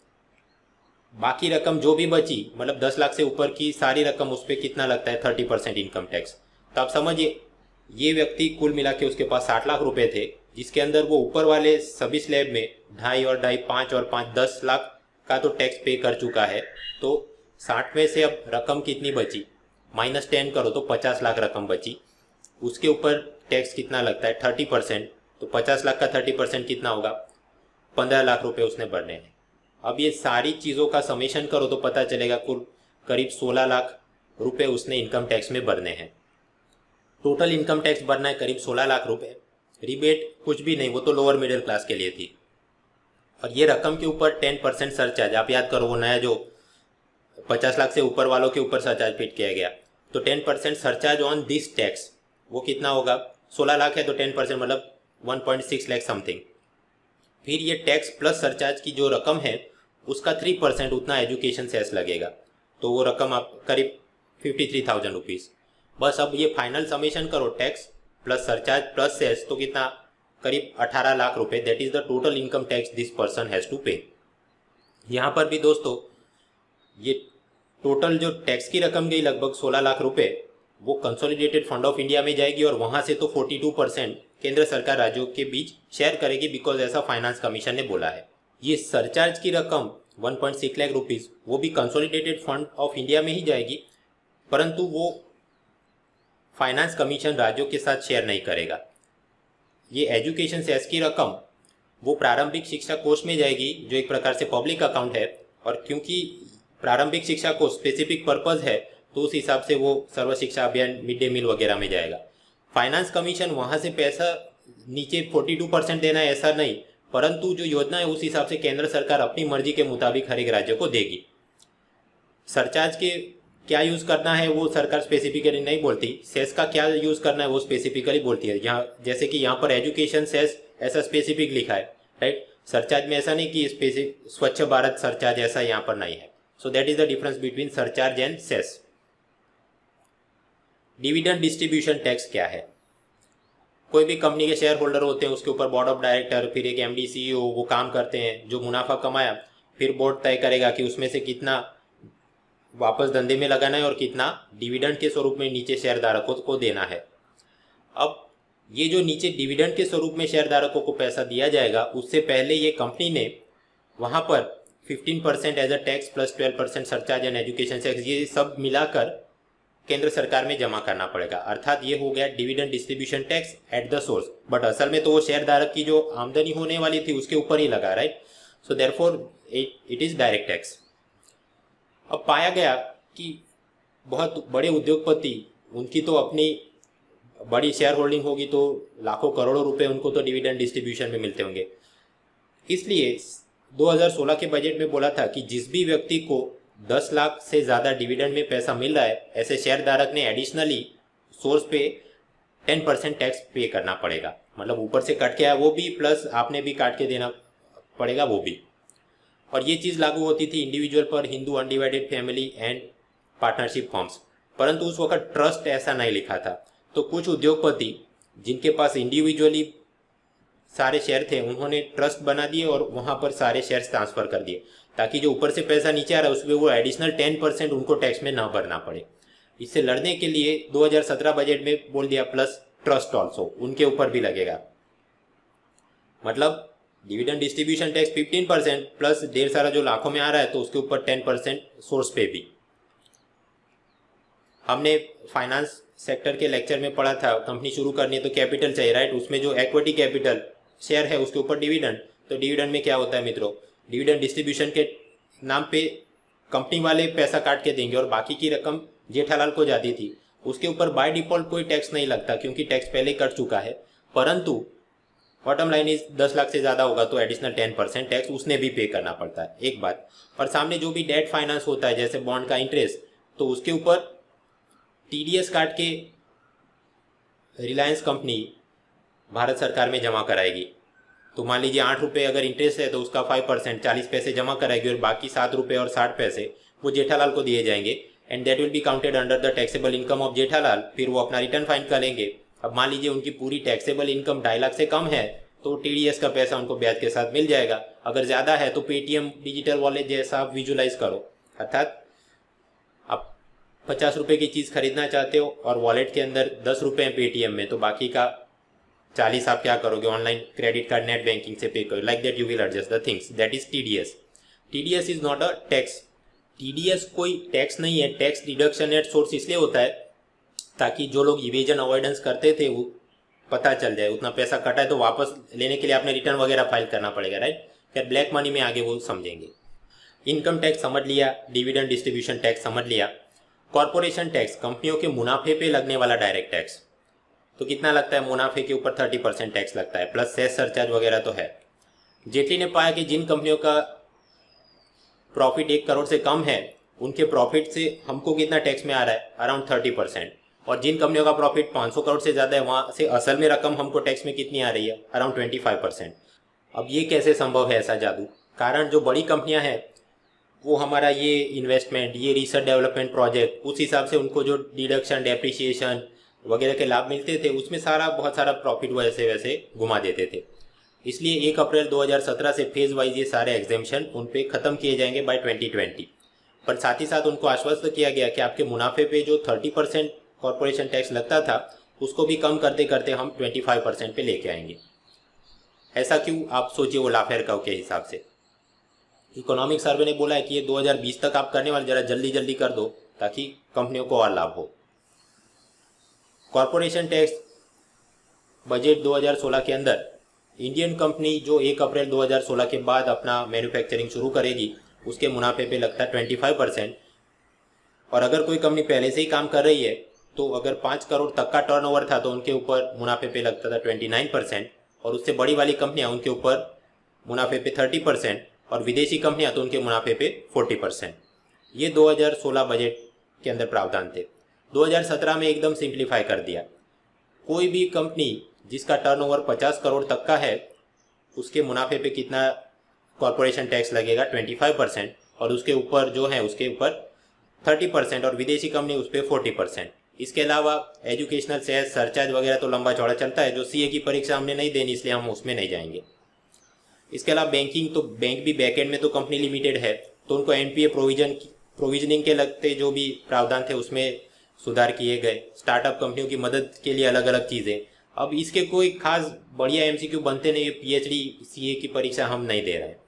बाकी रकम जो भी बची, मतलब दस लाख से ऊपर की सारी रकम, उस पर कितना लगता है, थर्टी परसेंट इनकम टैक्स। तो आप समझिए ये व्यक्ति कुल मिला के उसके पास साठ लाख रुपए थे, जिसके अंदर वो ऊपर वाले सभी स्लैब में ढाई और ढाई पाँच और पाँच दस लाख का तो टैक्स पे कर चुका है। तो साठ में से अब रकम कितनी बची, माइनस टेन करो तो पचास लाख रकम बची। उसके ऊपर टैक्स कितना लगता है, थर्टी परसेंट, तो पचास लाख का थर्टी परसेंट कितना होगा, पंद्रह लाख रुपए उसने भरने हैं। अब ये सारी चीज़ों का समेशन करो तो पता चलेगा कुल करीब सोलह लाख रुपए उसने इनकम टैक्स में भरने हैं। टोटल इनकम टैक्स भरना है करीब सोलह लाख रुपए। रिबेट कुछ भी नहीं, वो तो लोअर मिडिल क्लास के लिए थी। और ये रकम के ऊपर टेन परसेंट सरचार्ज, आप याद करो वो नया जो पचास लाख से ऊपर वालों के ऊपर सरचार्ज फिट किया गया, तो ten percent surcharge on this tax, वो कितना होगा, सोलह लाख है तो टेन परसेंट मतलब one point six lakh something. फिर ये टैक्स प्लस सरचार्ज की जो रकम है उसका थ्री परसेंट उतना एजुकेशन सेस लगेगा, तो वो रकम आप करीब फिफ्टी थ्री थाउजेंड रुपीज़। बस अब ये फाइनल समेशन करो, tax plus surcharge plus cess, तो कितना, करीब अठारह लाख रुपए। That is the total income tax this person has to pay. यहाँ पर भी दोस्तों ये टोटल जो टैक्स की रकम गई लगभग सोलह लाख रुपए, वो कंसोलिडेटेड फंड ऑफ इंडिया में जाएगी और वहाँ से तो फोर्टी टू परसेंट केंद्र सरकार राज्यों के बीच शेयर करेगी, बिकॉज ऐसा फाइनेंस कमीशन ने बोला है। ये सरचार्ज की रकम one point six lakh rupees वो भी कंसोलिडेटेड फंड ऑफ इंडिया में ही जाएगी, परंतु वो फाइनेंस कमीशन राज्यों के साथ शेयर नहीं करेगा। ये एजुकेशन सेस की रकम वो प्रारंभिक शिक्षा कोष में जाएगी, जो एक प्रकार से पब्लिक अकाउंट है, और क्योंकि प्रारंभिक शिक्षा कोष स्पेसिफिक पर्पज़ है तो उस हिसाब से वो सर्व शिक्षा अभियान, मिड डे मील वगैरह में जाएगा। फाइनेंस कमीशन वहाँ से पैसा नीचे फोर्टी टू परसेंट देना है ऐसा नहीं, परंतु जो योजना है उस हिसाब से केंद्र सरकार अपनी मर्जी के मुताबिक हर एक राज्य को देगी। सरचार्ज के क्या यूज़ करना है वो सरकार स्पेसिफिकली नहीं बोलती, सेस का क्या यूज़ करना है वो स्पेसिफिकली बोलती है। यहाँ जैसे कि यहाँ पर एजुकेशन सेस ऐसा स्पेसिफिक लिखा है, राइट। सरचार्ज में ऐसा नहीं कि स्पेसिफिक स्वच्छ भारत सरचार्ज ऐसा यहाँ पर नहीं है। So that is the difference between surcharge and cess. Dividend distribution tax क्या है? कोई भी कंपनी के शेयर होल्डर होते हैं, उसके ऊपर बोर्ड ऑफ डायरेक्टर, फिर एक एमडी सीईओ वो काम करते हैं। जो मुनाफा कमाया फिर बोर्ड तय करेगा कि उसमें से कितना वापस धंधे में लगाना है और कितना डिविडेंड के स्वरूप में नीचे शेयरधारकों को देना है। अब ये जो नीचे डिविडेंड के स्वरूप में शेयरधारकों को पैसा दिया जाएगा, उससे पहले ये कंपनी ने वहाँ पर fifteen percent as a tax plus twelve percent surcharge and education tax, ये सब मिलाकर केंद्र सरकार में जमा करना पड़ेगा। अर्थात ये हो गया dividend distribution tax at the source, but असल में तो वो शेयरधारक की जो आमदनी होने वाली थी उसके ऊपर ही लगा, right. So therefore it is direct tax. अब पाया गया कि बहुत बड़े उद्योगपति, उनकी तो अपनी बड़ी शेयर होल्डिंग होगी तो लाखों करोड़ों रुपए उनको तो डिविडेंड डिस्ट्रीब्यूशन में मिलते होंगे। इसलिए दो हज़ार सोलह के बजट में बोला था कि जिस भी व्यक्ति को दस लाख से ज़्यादा डिविडेंड में पैसा मिल रहा है, ऐसे शेयरधारक ने एडिशनली सोर्स पे टेन परसेंट टैक्स पे करना पड़ेगा। मतलब ऊपर से कट के आया वो भी, प्लस आपने भी काट के देना पड़ेगा वो भी। और ये चीज़ लागू होती थी इंडिविजुअल पर, Hindu undivided family and partnership firms, परंतु उस वक्त ट्रस्ट ऐसा नहीं लिखा था। तो कुछ उद्योगपति जिनके पास इंडिविजुअली सारे शेयर थे, उन्होंने ट्रस्ट बना दिए और वहाँ पर सारे शेयर्स ट्रांसफ़र कर दिए, ताकि जो ऊपर से पैसा नीचे आ रहा है उसमें वो एडिशनल टेन परसेंट उनको टैक्स में ना भरना पड़े। इससे लड़ने के लिए दो हज़ार सत्रह बजट में बोल दिया प्लस ट्रस्ट ऑल्सो उनके ऊपर भी लगेगा। मतलब dividend distribution tax fifteen percent plus ढेर सारा जो लाखों में आ रहा है तो उसके ऊपर टेन परसेंट सोर्स पे भी। हमने फाइनेंस सेक्टर के लेक्चर में पढ़ा था, कंपनी शुरू करनी है तो कैपिटल चाहिए, राइट। उसमें जो इक्विटी कैपिटल शेयर है उसके ऊपर डिविडेंड। तो डिविडेंड में क्या होता है मित्रों, डिविडेंड डिस्ट्रीब्यूशन के नाम पे कंपनी वाले पैसा काट के देंगे और बाकी की रकम जेठालाल को जाती थी, उसके ऊपर बाय डिफॉल्ट कोई टैक्स नहीं लगता क्योंकि टैक्स पहले कट चुका है। परंतु बॉटम लाइन इज दस लाख से ज़्यादा होगा तो एडिशनल टेन परसेंट टैक्स उसने भी पे करना पड़ता है, एक बात। और सामने जो भी डेट फाइनेंस होता है जैसे बॉन्ड का इंटरेस्ट, तो उसके ऊपर टीडीएस काट के रिलायंस कंपनी भारत सरकार में जमा कराएगी, तो मान लीजिए आठ रुपये अगर इंटरेस्ट है तो उसका फाइव परसेंट चालीस पैसे जमा कराएगी और बाकी सात रुपये और साठ पैसे वो जेठालाल को दिए जाएंगे and that will be counted under the taxable income of Jethalal. फिर वो अपना रिटर्न फाइल करेंगे। अब मान लीजिए उनकी पूरी टैक्सेबल इनकम ढाई लाख से कम है तो टीडीएस का पैसा उनको ब्याज के साथ मिल जाएगा। अगर ज़्यादा है तो पेटीएम डिजिटल वॉलेट जैसा आप विजुलाइज करो, अर्थात आप पचास रुपये की चीज़ खरीदना चाहते हो और वॉलेट के अंदर दस रुपये हैं पेटीएम में, तो बाकी का चालीस आप क्या करोगे, online credit card net banking से पे करो। Like that you will adjust the things, that is TDS. TDS is not a tax. TDS कोई टैक्स नहीं है। टैक्स डिडक्शन एट सोर्स इसलिए होता है ताकि जो लोग इवेजन अवॉइडेंस करते थे वो पता चल जाए, उतना पैसा कटा है तो वापस लेने के लिए आपने रिटर्न वगैरह फाइल करना पड़ेगा, राइट। फिर ब्लैक मनी में आगे वो समझेंगे। इनकम टैक्स समझ लिया, डिविडेंड डिस्ट्रीब्यूशन टैक्स समझ लिया। कॉर्पोरेशन टैक्स, कंपनियों के मुनाफे पे लगने वाला डायरेक्ट टैक्स, तो कितना लगता है, मुनाफे के ऊपर थर्टी परसेंट टैक्स लगता है प्लस सेस सरचार्ज वगैरह तो है। जेटली ने पाया कि जिन कंपनियों का प्रॉफिट एक करोड़ से कम है उनके प्रॉफिट से हमको कितना टैक्स में आ रहा है, अराउंड थर्टी परसेंट, और जिन कंपनियों का प्रॉफिट पाँच सौ करोड़ से ज़्यादा है वहाँ से असल में रकम हमको टैक्स में कितनी आ रही है, अराउंड ट्वेंटी फाइव परसेंट। अब ये कैसे संभव है ऐसा जादू? कारण जो बड़ी कंपनियां हैं वो हमारा ये इन्वेस्टमेंट, ये रिसर्च डेवलपमेंट प्रोजेक्ट, उस हिसाब से उनको जो डिडक्शन डेप्रिसिएशन वगैरह के लाभ मिलते थे उसमें सारा बहुत सारा प्रॉफिट वैसे वैसे घुमा देते थे। इसलिए एक अप्रैल दो हज़ार सत्रह से फेज वाइज ये सारे एग्जेम्पशन उन पे ख़त्म किए जाएंगे बाय ट्वेंटी ट्वेंटी। पर साथ ही साथ उनको आश्वस्त किया गया कि आपके मुनाफे पे जो थर्टी परसेंट कॉर्पोरेशन टैक्स लगता था उसको भी कम करते करते हम ट्वेंटी फाइव परसेंट पे लेके आएंगे। ऐसा क्यों, आप सोचिए वो लाफेयर कर्व के हिसाब से। इकोनॉमिक सर्वे ने बोला है कि ये दो हज़ार बीस तक आप करने वाले, जरा जल्दी जल्दी कर दो ताकि कंपनियों को और लाभ हो। कॉर्पोरेशन टैक्स बजट दो हज़ार सोलह के अंदर इंडियन कंपनी जो एक अप्रैल दो हज़ार सोलह के बाद अपना मैन्युफैक्चरिंग शुरू करेगी उसके मुनाफे पे लगता है ट्वेंटी फाइव परसेंट। और अगर कोई कंपनी पहले से ही काम कर रही है तो अगर पाँच करोड़ तक का टर्नओवर था तो उनके ऊपर मुनाफे पे लगता था ट्वेंटी नाइन परसेंट, और उससे बड़ी वाली कंपनियां उनके ऊपर मुनाफे पे थर्टी परसेंट, और विदेशी कंपनियां तो उनके मुनाफे पे फोर्टी परसेंट। ये दो हज़ार सोलह बजट के अंदर प्रावधान थे। दो हज़ार सत्रह में एकदम सिंप्लीफाई कर दिया। कोई भी कंपनी जिसका टर्नओवर पचास करोड़ तक का है उसके मुनाफे पे कितना कॉर्पोरेशन टैक्स लगेगा, ट्वेंटी फाइव परसेंट, और उसके ऊपर जो है उसके ऊपर थर्टी परसेंट, और विदेशी कंपनी उस पर फोर्टी परसेंट। इसके अलावा एजुकेशनल सेस सरचार्ज वगैरह तो लंबा चौड़ा चलता है, जो सीए की परीक्षा हमने नहीं देनी इसलिए हम उसमें नहीं जाएंगे। इसके अलावा बैंकिंग, तो बैंक भी बैकएंड में तो कंपनी लिमिटेड है तो उनको एनपीए प्रोविजन प्रोविजनिंग के लगते जो भी प्रावधान थे उसमें सुधार किए गए। स्टार्टअप कंपनियों की मदद के लिए अलग अलग चीज़ें। अब इसके कोई खास बढ़िया एमसीक्यू बनते नहीं, पीएचडी सीए की परीक्षा हम नहीं दे रहे हैं।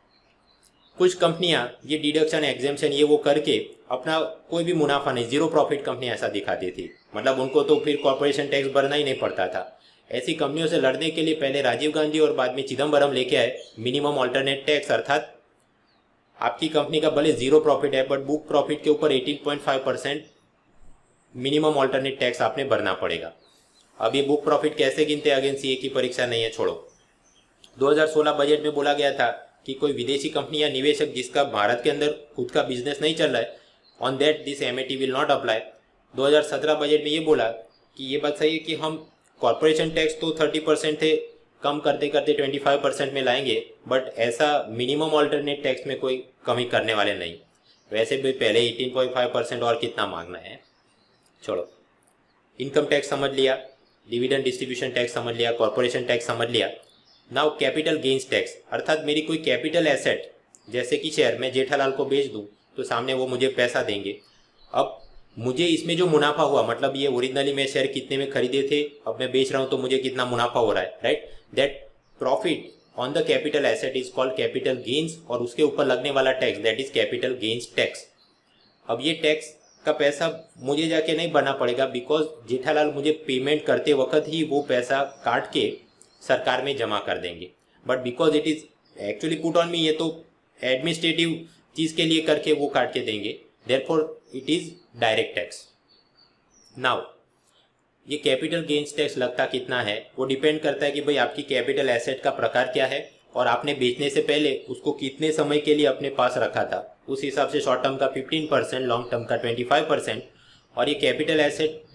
कुछ कंपनियां ये डिडक्शन एग्जेम्पशन ये वो करके अपना कोई भी मुनाफा नहीं, जीरो प्रॉफिट कंपनियां ऐसा दिखाती थी, मतलब उनको तो फिर कॉर्पोरेशन टैक्स भरना ही नहीं पड़ता था। ऐसी कंपनियों से लड़ने के लिए पहले राजीव गांधी और बाद में चिदम्बरम लेके आए मिनिमम ऑल्टरनेट टैक्स, अर्थात आपकी कंपनी का भले जीरो प्रॉफिट है बट बुक प्रॉफिट के ऊपर eighteen point five percent minimum alternate tax आपने भरना पड़ेगा। अब ये बुक प्रॉफिट कैसे गिनते हैं, अगेन सीए की परीक्षा नहीं है, छोड़ो। दो हज़ार सोलह बजट में बोला गया था कि कोई विदेशी कंपनी या निवेशक जिसका भारत के अंदर खुद का बिजनेस नहीं चल रहा है, on that this MAT will not apply. दो हज़ार सत्रह बजट में ये बोला कि ये बात सही है कि हम कॉर्पोरेशन टैक्स तो थर्टी परसेंट थे, कम करते करते ट्वेंटी फाइव परसेंट में लाएंगे, बट ऐसा मिनिमम ऑल्टरनेट टैक्स में कोई कमी करने वाले नहीं। वैसे भी पहले एटीन पॉइंट फाइव परसेंट और कितना मांगना है, छोड़ो। इनकम टैक्स समझ लिया, डिविडेंड डिस्ट्रीब्यूशन टैक्स समझ लिया, कॉर्पोरेशन टैक्स समझ लिया। नाउ कैपिटल गेन्स टैक्स, अर्थात मेरी कोई कैपिटल एसेट जैसे कि शेयर मैं जेठालाल को बेच दूं तो सामने वो मुझे पैसा देंगे। अब मुझे इसमें जो मुनाफा हुआ, मतलब ये ओरिजिनली मैं शेयर कितने में खरीदे थे, अब मैं बेच रहा हूं तो मुझे कितना मुनाफा हो रहा है, right. That profit on the capital asset is called capital gains, और उसके ऊपर लगने वाला tax that is capital gains tax. अब ये टैक्स का पैसा मुझे जाके नहीं भरना पड़ेगा, बिकॉज जेठालाल मुझे पेमेंट करते वक्त ही वो पैसा काट के सरकार में जमा कर देंगे। But because it is actually put on me, ये तो एडमिनिस्ट्रेटिव चीज के लिए करके वो काट के देंगे, therefore it is direct tax. Now ये कैपिटल गेन्स टैक्स लगता कितना है वो डिपेंड करता है कि भाई आपकी कैपिटल एसेट का प्रकार क्या है और आपने बेचने से पहले उसको कितने समय के लिए अपने पास रखा था। उस हिसाब से शॉर्ट टर्म का फिफ्टीन परसेंट, लॉन्ग टर्म का ट्वेंटी फाइव परसेंट, और ये कैपिटल एसेट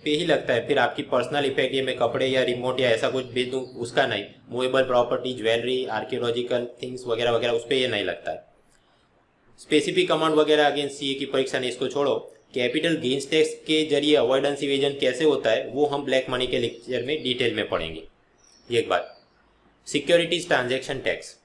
पे ही लगता है, फिर आपकी पर्सनल इफेक्ट ये मैं कपड़े या रिमोट या ऐसा कुछ भेज दूँ उसका नहीं, movable property, jewellery, archaeological things वगैरह वगैरह उस पर ये नहीं लगता है। स्पेसिफिक अमाउंट वगैरह अगेन सीए की परीक्षा ने इसको छोड़ो। कैपिटल गेन्स टैक्स के जरिए अवॉइडेंस इवेजन कैसे होता है वो हम ब्लैक मनी के लेक्चर में डिटेल में पढ़ेंगे। ये एक बात। सिक्योरिटीज ट्रांजैक्शन टैक्स,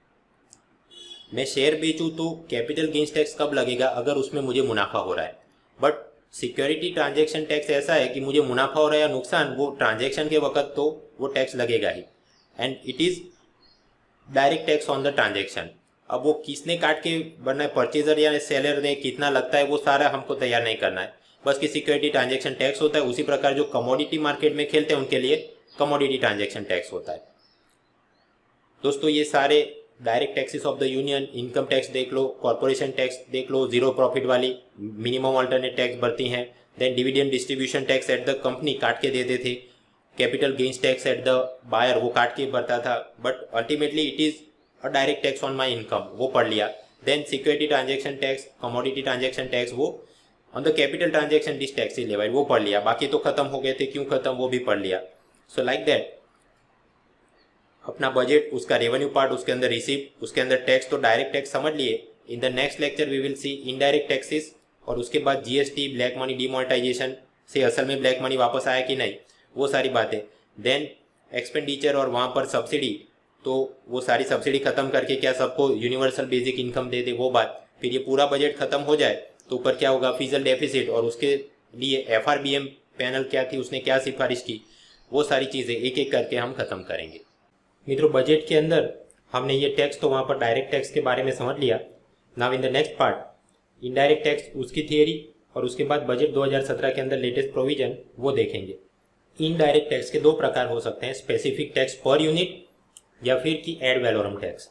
मैं शेयर बेचूं तो कैपिटल गेन्स टैक्स कब लगेगा? अगर उसमें मुझे मुनाफा हो रहा है। बट सिक्योरिटी ट्रांजैक्शन टैक्स ऐसा है कि मुझे मुनाफा हो रहा है या नुकसान, वो ट्रांजैक्शन के वक्त तो वो टैक्स लगेगा ही, and it is direct tax on the transaction. अब वो किसने काट के बनना है, परचेजर या सेलर ने, कितना लगता है वो सारा हमको तैयार नहीं करना है, बस कि सिक्योरिटी ट्रांजैक्शन टैक्स होता है। उसी प्रकार जो कमोडिटी मार्केट में खेलते हैं उनके लिए कमोडिटी ट्रांजैक्शन टैक्स होता है। दोस्तों ये सारे direct taxes of the union, income tax देख लो, कॉर्पोरेशन टैक्स देख लो, जीरो प्रॉफिट वाली मिनिमम अल्टरनेट टैक्स भरती हैं, then dividend distribution tax at the company काट के देते थे, capital gains tax at the buyer वो काट के भरता था, but ultimately it is a direct tax on my income, वो पढ़ लिया। Then security transaction tax, commodity transaction tax, वो on the capital transaction this tax is levied, वो पढ़ लिया। बाकी तो खत्म हो गए थे, क्यों खत्म वो भी पढ़ लिया। सो लाइक दैट अपना बजट, उसका रेवेन्यू पार्ट, उसके अंदर रिसीप्ट, उसके अंदर टैक्स, तो डायरेक्ट टैक्स समझ लिए। In the next lecture we will see indirect taxes, और उसके बाद जीएसटी, ब्लैक मनी डिमोनेटाइजेशन से असल में ब्लैक मनी वापस आया कि नहीं, वो सारी बातें। देन एक्सपेंडिचर और वहाँ पर सब्सिडी, तो वो सारी सब्सिडी खत्म करके क्या सबको यूनिवर्सल बेसिक इनकम दे दे, वो बात। फिर ये पूरा बजट खत्म हो जाए तो ऊपर क्या होगा, फिजिकल डेफिसिट, और उसके लिए एफआरबीएम पैनल क्या थी, उसने क्या सिफारिश की, वो सारी चीज़ें एक एक करके हम खत्म करेंगे। मित्रों बजट के अंदर हमने ये टैक्स तो वहाँ पर डायरेक्ट टैक्स के बारे में समझ लिया। Now in the next part indirect tax, उसकी थियरी, और उसके बाद बजट दो हज़ार सत्रह के अंदर लेटेस्ट प्रोविजन, वो देखेंगे। इनडायरेक्ट टैक्स के दो प्रकार हो सकते हैं, स्पेसिफिक टैक्स पर यूनिट या फिर कि एड वैलोरम टैक्स।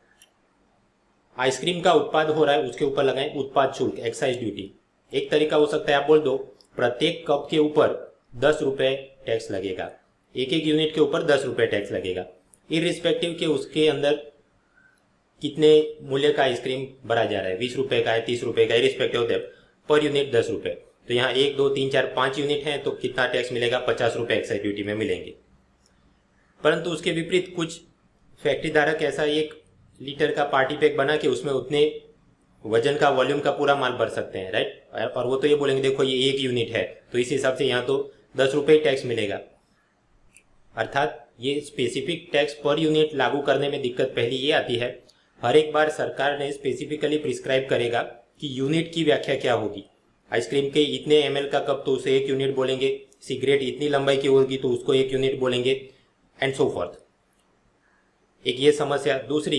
आइसक्रीम का उत्पाद हो रहा है, उसके ऊपर लगाएं उत्पाद शुल्क, एक्साइज ड्यूटी। एक तरीका हो सकता है आप बोल दो प्रत्येक कप के ऊपर दस रुपये टैक्स लगेगा, एक एक यूनिट के ऊपर दस रुपये टैक्स लगेगा, इरिस्पेक्टिव के उसके अंदर कितने मूल्य का आइसक्रीम भरा जा रहा है, बीस रुपये का है, तीस रुपये का, irrespective of that per unit दस रुपये। तो यहाँ एक दो तीन चार पाँच यूनिट हैं तो कितना टैक्स मिलेगा, पचास रुपये एक्साइज ड्यूटी में मिलेंगे। परंतु उसके विपरीत कुछ फैक्ट्री धारक ऐसा एक लीटर का पार्टी पैक बना के उसमें उतने वजन का, वॉल्यूम का पूरा माल भर सकते हैं, राइट। और वो तो ये बोलेंगे देखो ये एक यूनिट है तो इस हिसाब से यहाँ तो दस रुपये टैक्स मिलेगा। अर्थात ये स्पेसिफिक टैक्स पर यूनिट लागू करने में दिक्कत पहली ये आती है, हर एक बार सरकार ने स्पेसिफिकली प्रिस्क्राइब करेगा कि यूनिट की व्याख्या क्या होगी। आइसक्रीम के इतने एम एल का कप तो उसे एक यूनिट बोलेंगे, सिगरेट इतनी लंबाई की होगी तो उसको एक यूनिट बोलेंगे, एंड सो फॉर्थ। एक ये समस्या। दूसरी,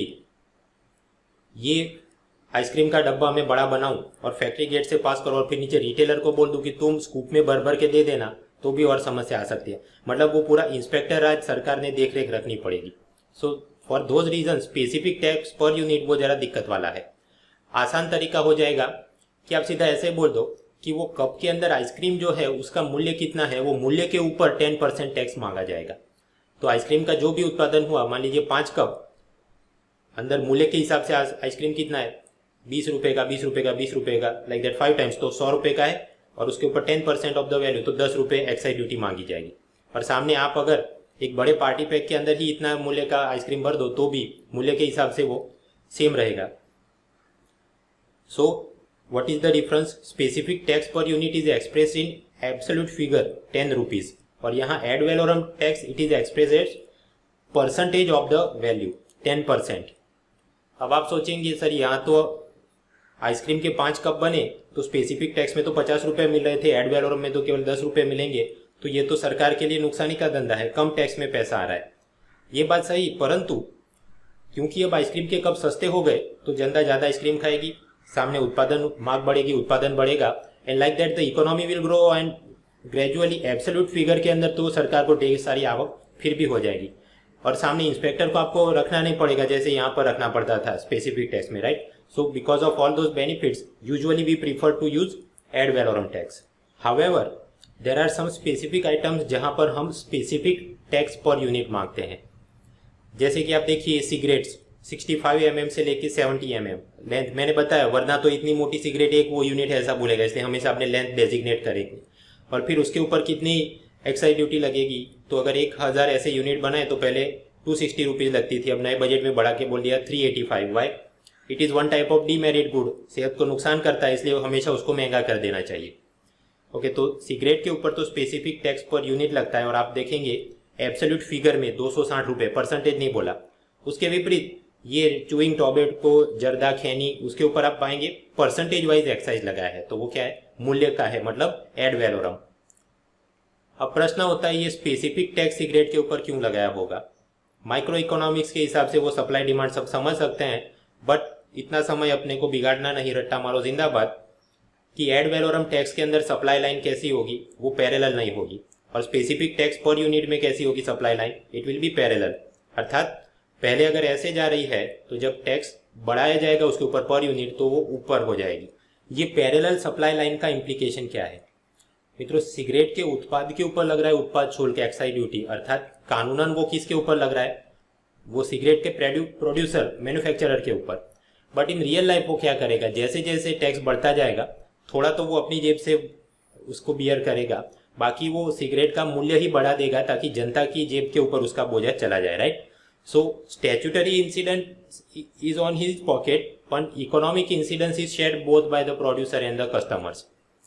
ये आइसक्रीम का डब्बा मैं बड़ा बनाऊं और फैक्ट्री गेट से पास करो और फिर नीचे रिटेलर को बोल दूं कि तुम स्कूप में भर भर के दे देना, तो भी और समस्या आ सकती है। मतलब वो पूरा इंस्पेक्टर राज सरकार ने देख रेख रखनी पड़ेगी। So for those reason specific tax per unit वो जरा दिक्कत वाला है। आसान तरीका हो जाएगा कि आप सीधा ऐसे बोल दो कि वो कप के अंदर आइसक्रीम जो है उसका मूल्य कितना है, वो मूल्य के ऊपर टेन परसेंट टैक्स मांगा जाएगा। तो आइसक्रीम का जो भी उत्पादन हुआ, मान लीजिए पाँच कप, अंदर मूल्य के हिसाब से आइसक्रीम कितना है, बीस रुपये का, बीस रुपये का, बीस रुपये का, लाइक दैट फाइव टाइम्स, तो सौ रुपये का है और उसके ऊपर ten percent of the value, तो दस रुपये एक्साइज ड्यूटी मांगी जाएगी। और सामने आप अगर एक बड़े पार्टी पैक के अंदर ही इतना मूल्य का आइसक्रीम भर दो तो भी मूल्य के हिसाब से वो सेम रहेगा। So what is the difference? Specific tax per unit is express in absolute figure ten rupees, और यहाँ ad valorem tax it is express as percentage of the value ten percent. अब आप सोचेंगे सर यहाँ तो ice cream के पाँच cup बने तो स्पेसिफिक टैक्स में तो पचास रुपये मिल रहे थे, एड वैलोरम में तो केवल दस रुपये मिलेंगे, तो ये तो सरकार के लिए नुकसानी का धंधा है, कम टैक्स में पैसा आ रहा है। ये बात सही, परंतु क्योंकि अब आइसक्रीम के कप सस्ते हो गए तो जनता ज़्यादा आइसक्रीम खाएगी, सामने उत्पादन, मांग बढ़ेगी, उत्पादन बढ़ेगा, and like that the economy will grow, and gradually absolute figure के अंदर तो सरकार को ढेर सारी आवक फिर भी हो जाएगी। और सामने इंस्पेक्टर को आपको रखना नहीं पड़ेगा जैसे यहाँ पर रखना पड़ता था स्पेसिफिक टैक्स में, right. So because of all those benefits, usually we prefer to use ad valorem tax. However, there are some specific items जहाँ पर हम specific tax per unit मांगते हैं। जैसे कि आप देखिए सिगरेट्स पैंसठ एम एम से लेके सत्तर एम एम लेंथ, मैंने बताया वरना तो इतनी मोटी सिगरेट एक वो यूनिट है ऐसा बोलेगा, इसलिए हमेशा अपने लेंथ डेजिग्नेट करेंगे। और फिर उसके ऊपर कितनी एक्साइज ड्यूटी लगेगी। तो अगर एक हज़ार ऐसे यूनिट बनाए तो पहले टू सिक्सटी रुपीज़ लगती थी, अब नए बजट में बढ़ा के बोल दिया three eighty five. Why? It is one type of demerit good, सेहत को नुकसान करता है, इसलिए हमेशा उसको महंगा कर देना चाहिए। ओके, तो सिगरेट के ऊपर तो स्पेसिफिक टैक्स पर यूनिट लगता है और आप देखेंगे एब्सोल्यूट फिगर में दो सौ साठ रुपये, परसेंटेज नहीं बोला। उसके विपरीत ये चुइंग टॉबैको, जर्दा, खैनी, उसके ऊपर आप पाएंगे परसेंटेज वाइज एक्साइज लगाया है। तो वो क्या है? मूल्य का है, मतलब एड वैलोरम। अब प्रश्न होता है ये स्पेसिफिक टैक्स सिगरेट के ऊपर क्यों लगाया होगा? माइक्रो इकोनॉमिक्स के हिसाब से वो सप्लाई डिमांड सब समझ सकते हैं, बट इतना समय अपने को बिगाड़ना नहीं, रट्टा मारो जिंदाबाद। कि एड वैलोरम टैक्स के अंदर सप्लाई लाइन कैसी होगी? वो पैरेलल नहीं होगी। और स्पेसिफिक टैक्स पर यूनिट में कैसी होगी supply line? It will be parallel. अर्थात पहले अगर ऐसे जा रही है तो जब टैक्स बढ़ाया जाएगा उसके ऊपर पर यूनिट तो वो ऊपर हो जाएगी। ये पैरेलल सप्लाई लाइन का इम्प्लीकेशन क्या है मित्रों? सिगरेट के उत्पाद के ऊपर लग रहा है उत्पाद शुल्क, एक्साइज ड्यूटी, अर्थात कानूनन वो किसके ऊपर लग रहा है? वो सिगरेट के प्रोड्यूसर, मैन्युफैक्चरर के ऊपर। बट इन रियल लाइफ वो क्या करेगा? जैसे जैसे टैक्स बढ़ता जाएगा थोड़ा तो वो अपनी जेब से उसको बियर करेगा, बाकी वो सिगरेट का मूल्य ही बढ़ा देगा ताकि जनता की जेब के ऊपर उसका बोझा चला जाए, right? So statutory incident is on his pocket, पण economic incidence is shared both by the producer and the customers.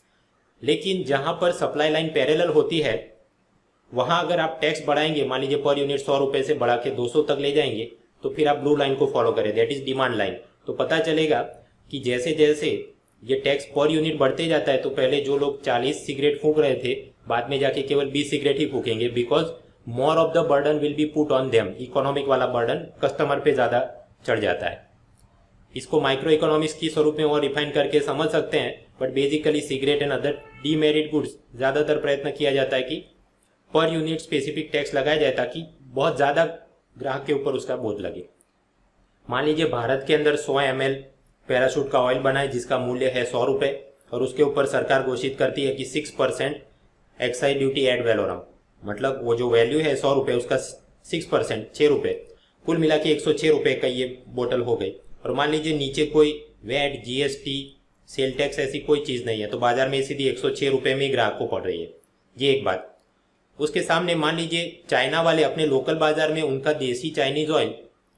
लेकिन जहां पर सप्लाई लाइन पैरेलल होती है वहां अगर आप टैक्स बढ़ाएंगे, मान लीजिए पर यूनिट सौ रुपए से बढ़ा के दो सौ तक ले जाएंगे, तो फिर आप ब्लू लाइन को फॉलो करें, दैट इज डिमांड लाइन। तो पता चलेगा कि जैसे जैसे ये टैक्स पर यूनिट बढ़ते जाता है तो पहले जो लोग चालीस सिगरेट फूंक रहे थे बाद में जाके केवल बीस सिगरेट ही फूकेंगे, because more of the burden will be put on them. Economic वाला बर्डन कस्टमर पे ज्यादा चढ़ जाता है। इसको माइक्रो इकोनॉमिक्स की स्वरूप में और रिफाइन करके समझ सकते हैं, but basically cigarette and other demerit goods ज्यादातर प्रयत्न किया जाता है कि पर यूनिट स्पेसिफिक टैक्स लगाया जाए ताकि बहुत ज्यादा ग्राहक के ऊपर उसका बोझ लगे। मान लीजिए भारत के अंदर सौ एम एल पैराशूट का ऑयल बना है जिसका मूल्य है सौ रुपए और उसके ऊपर सरकार घोषित करती है कि six percent excise duty ad valorem, मतलब वो जो वैल्यू है सौ रुपए उसका सिक्स परसेंट छः रुपये, कुल मिला के एक सौ छः रुपये का ये बोतल हो गई। और मान लीजिए नीचे कोई वैट, जीएसटी, सेल टैक्स ऐसी कोई चीज़ नहीं है तो बाजार में सीधी एक सौ छः रुपये में ही ग्राहक को पड़ रही है। ये एक बात। उसके सामने मान लीजिए चाइना वाले अपने लोकल बाजार में उनका देसी चाइनीज ऑयल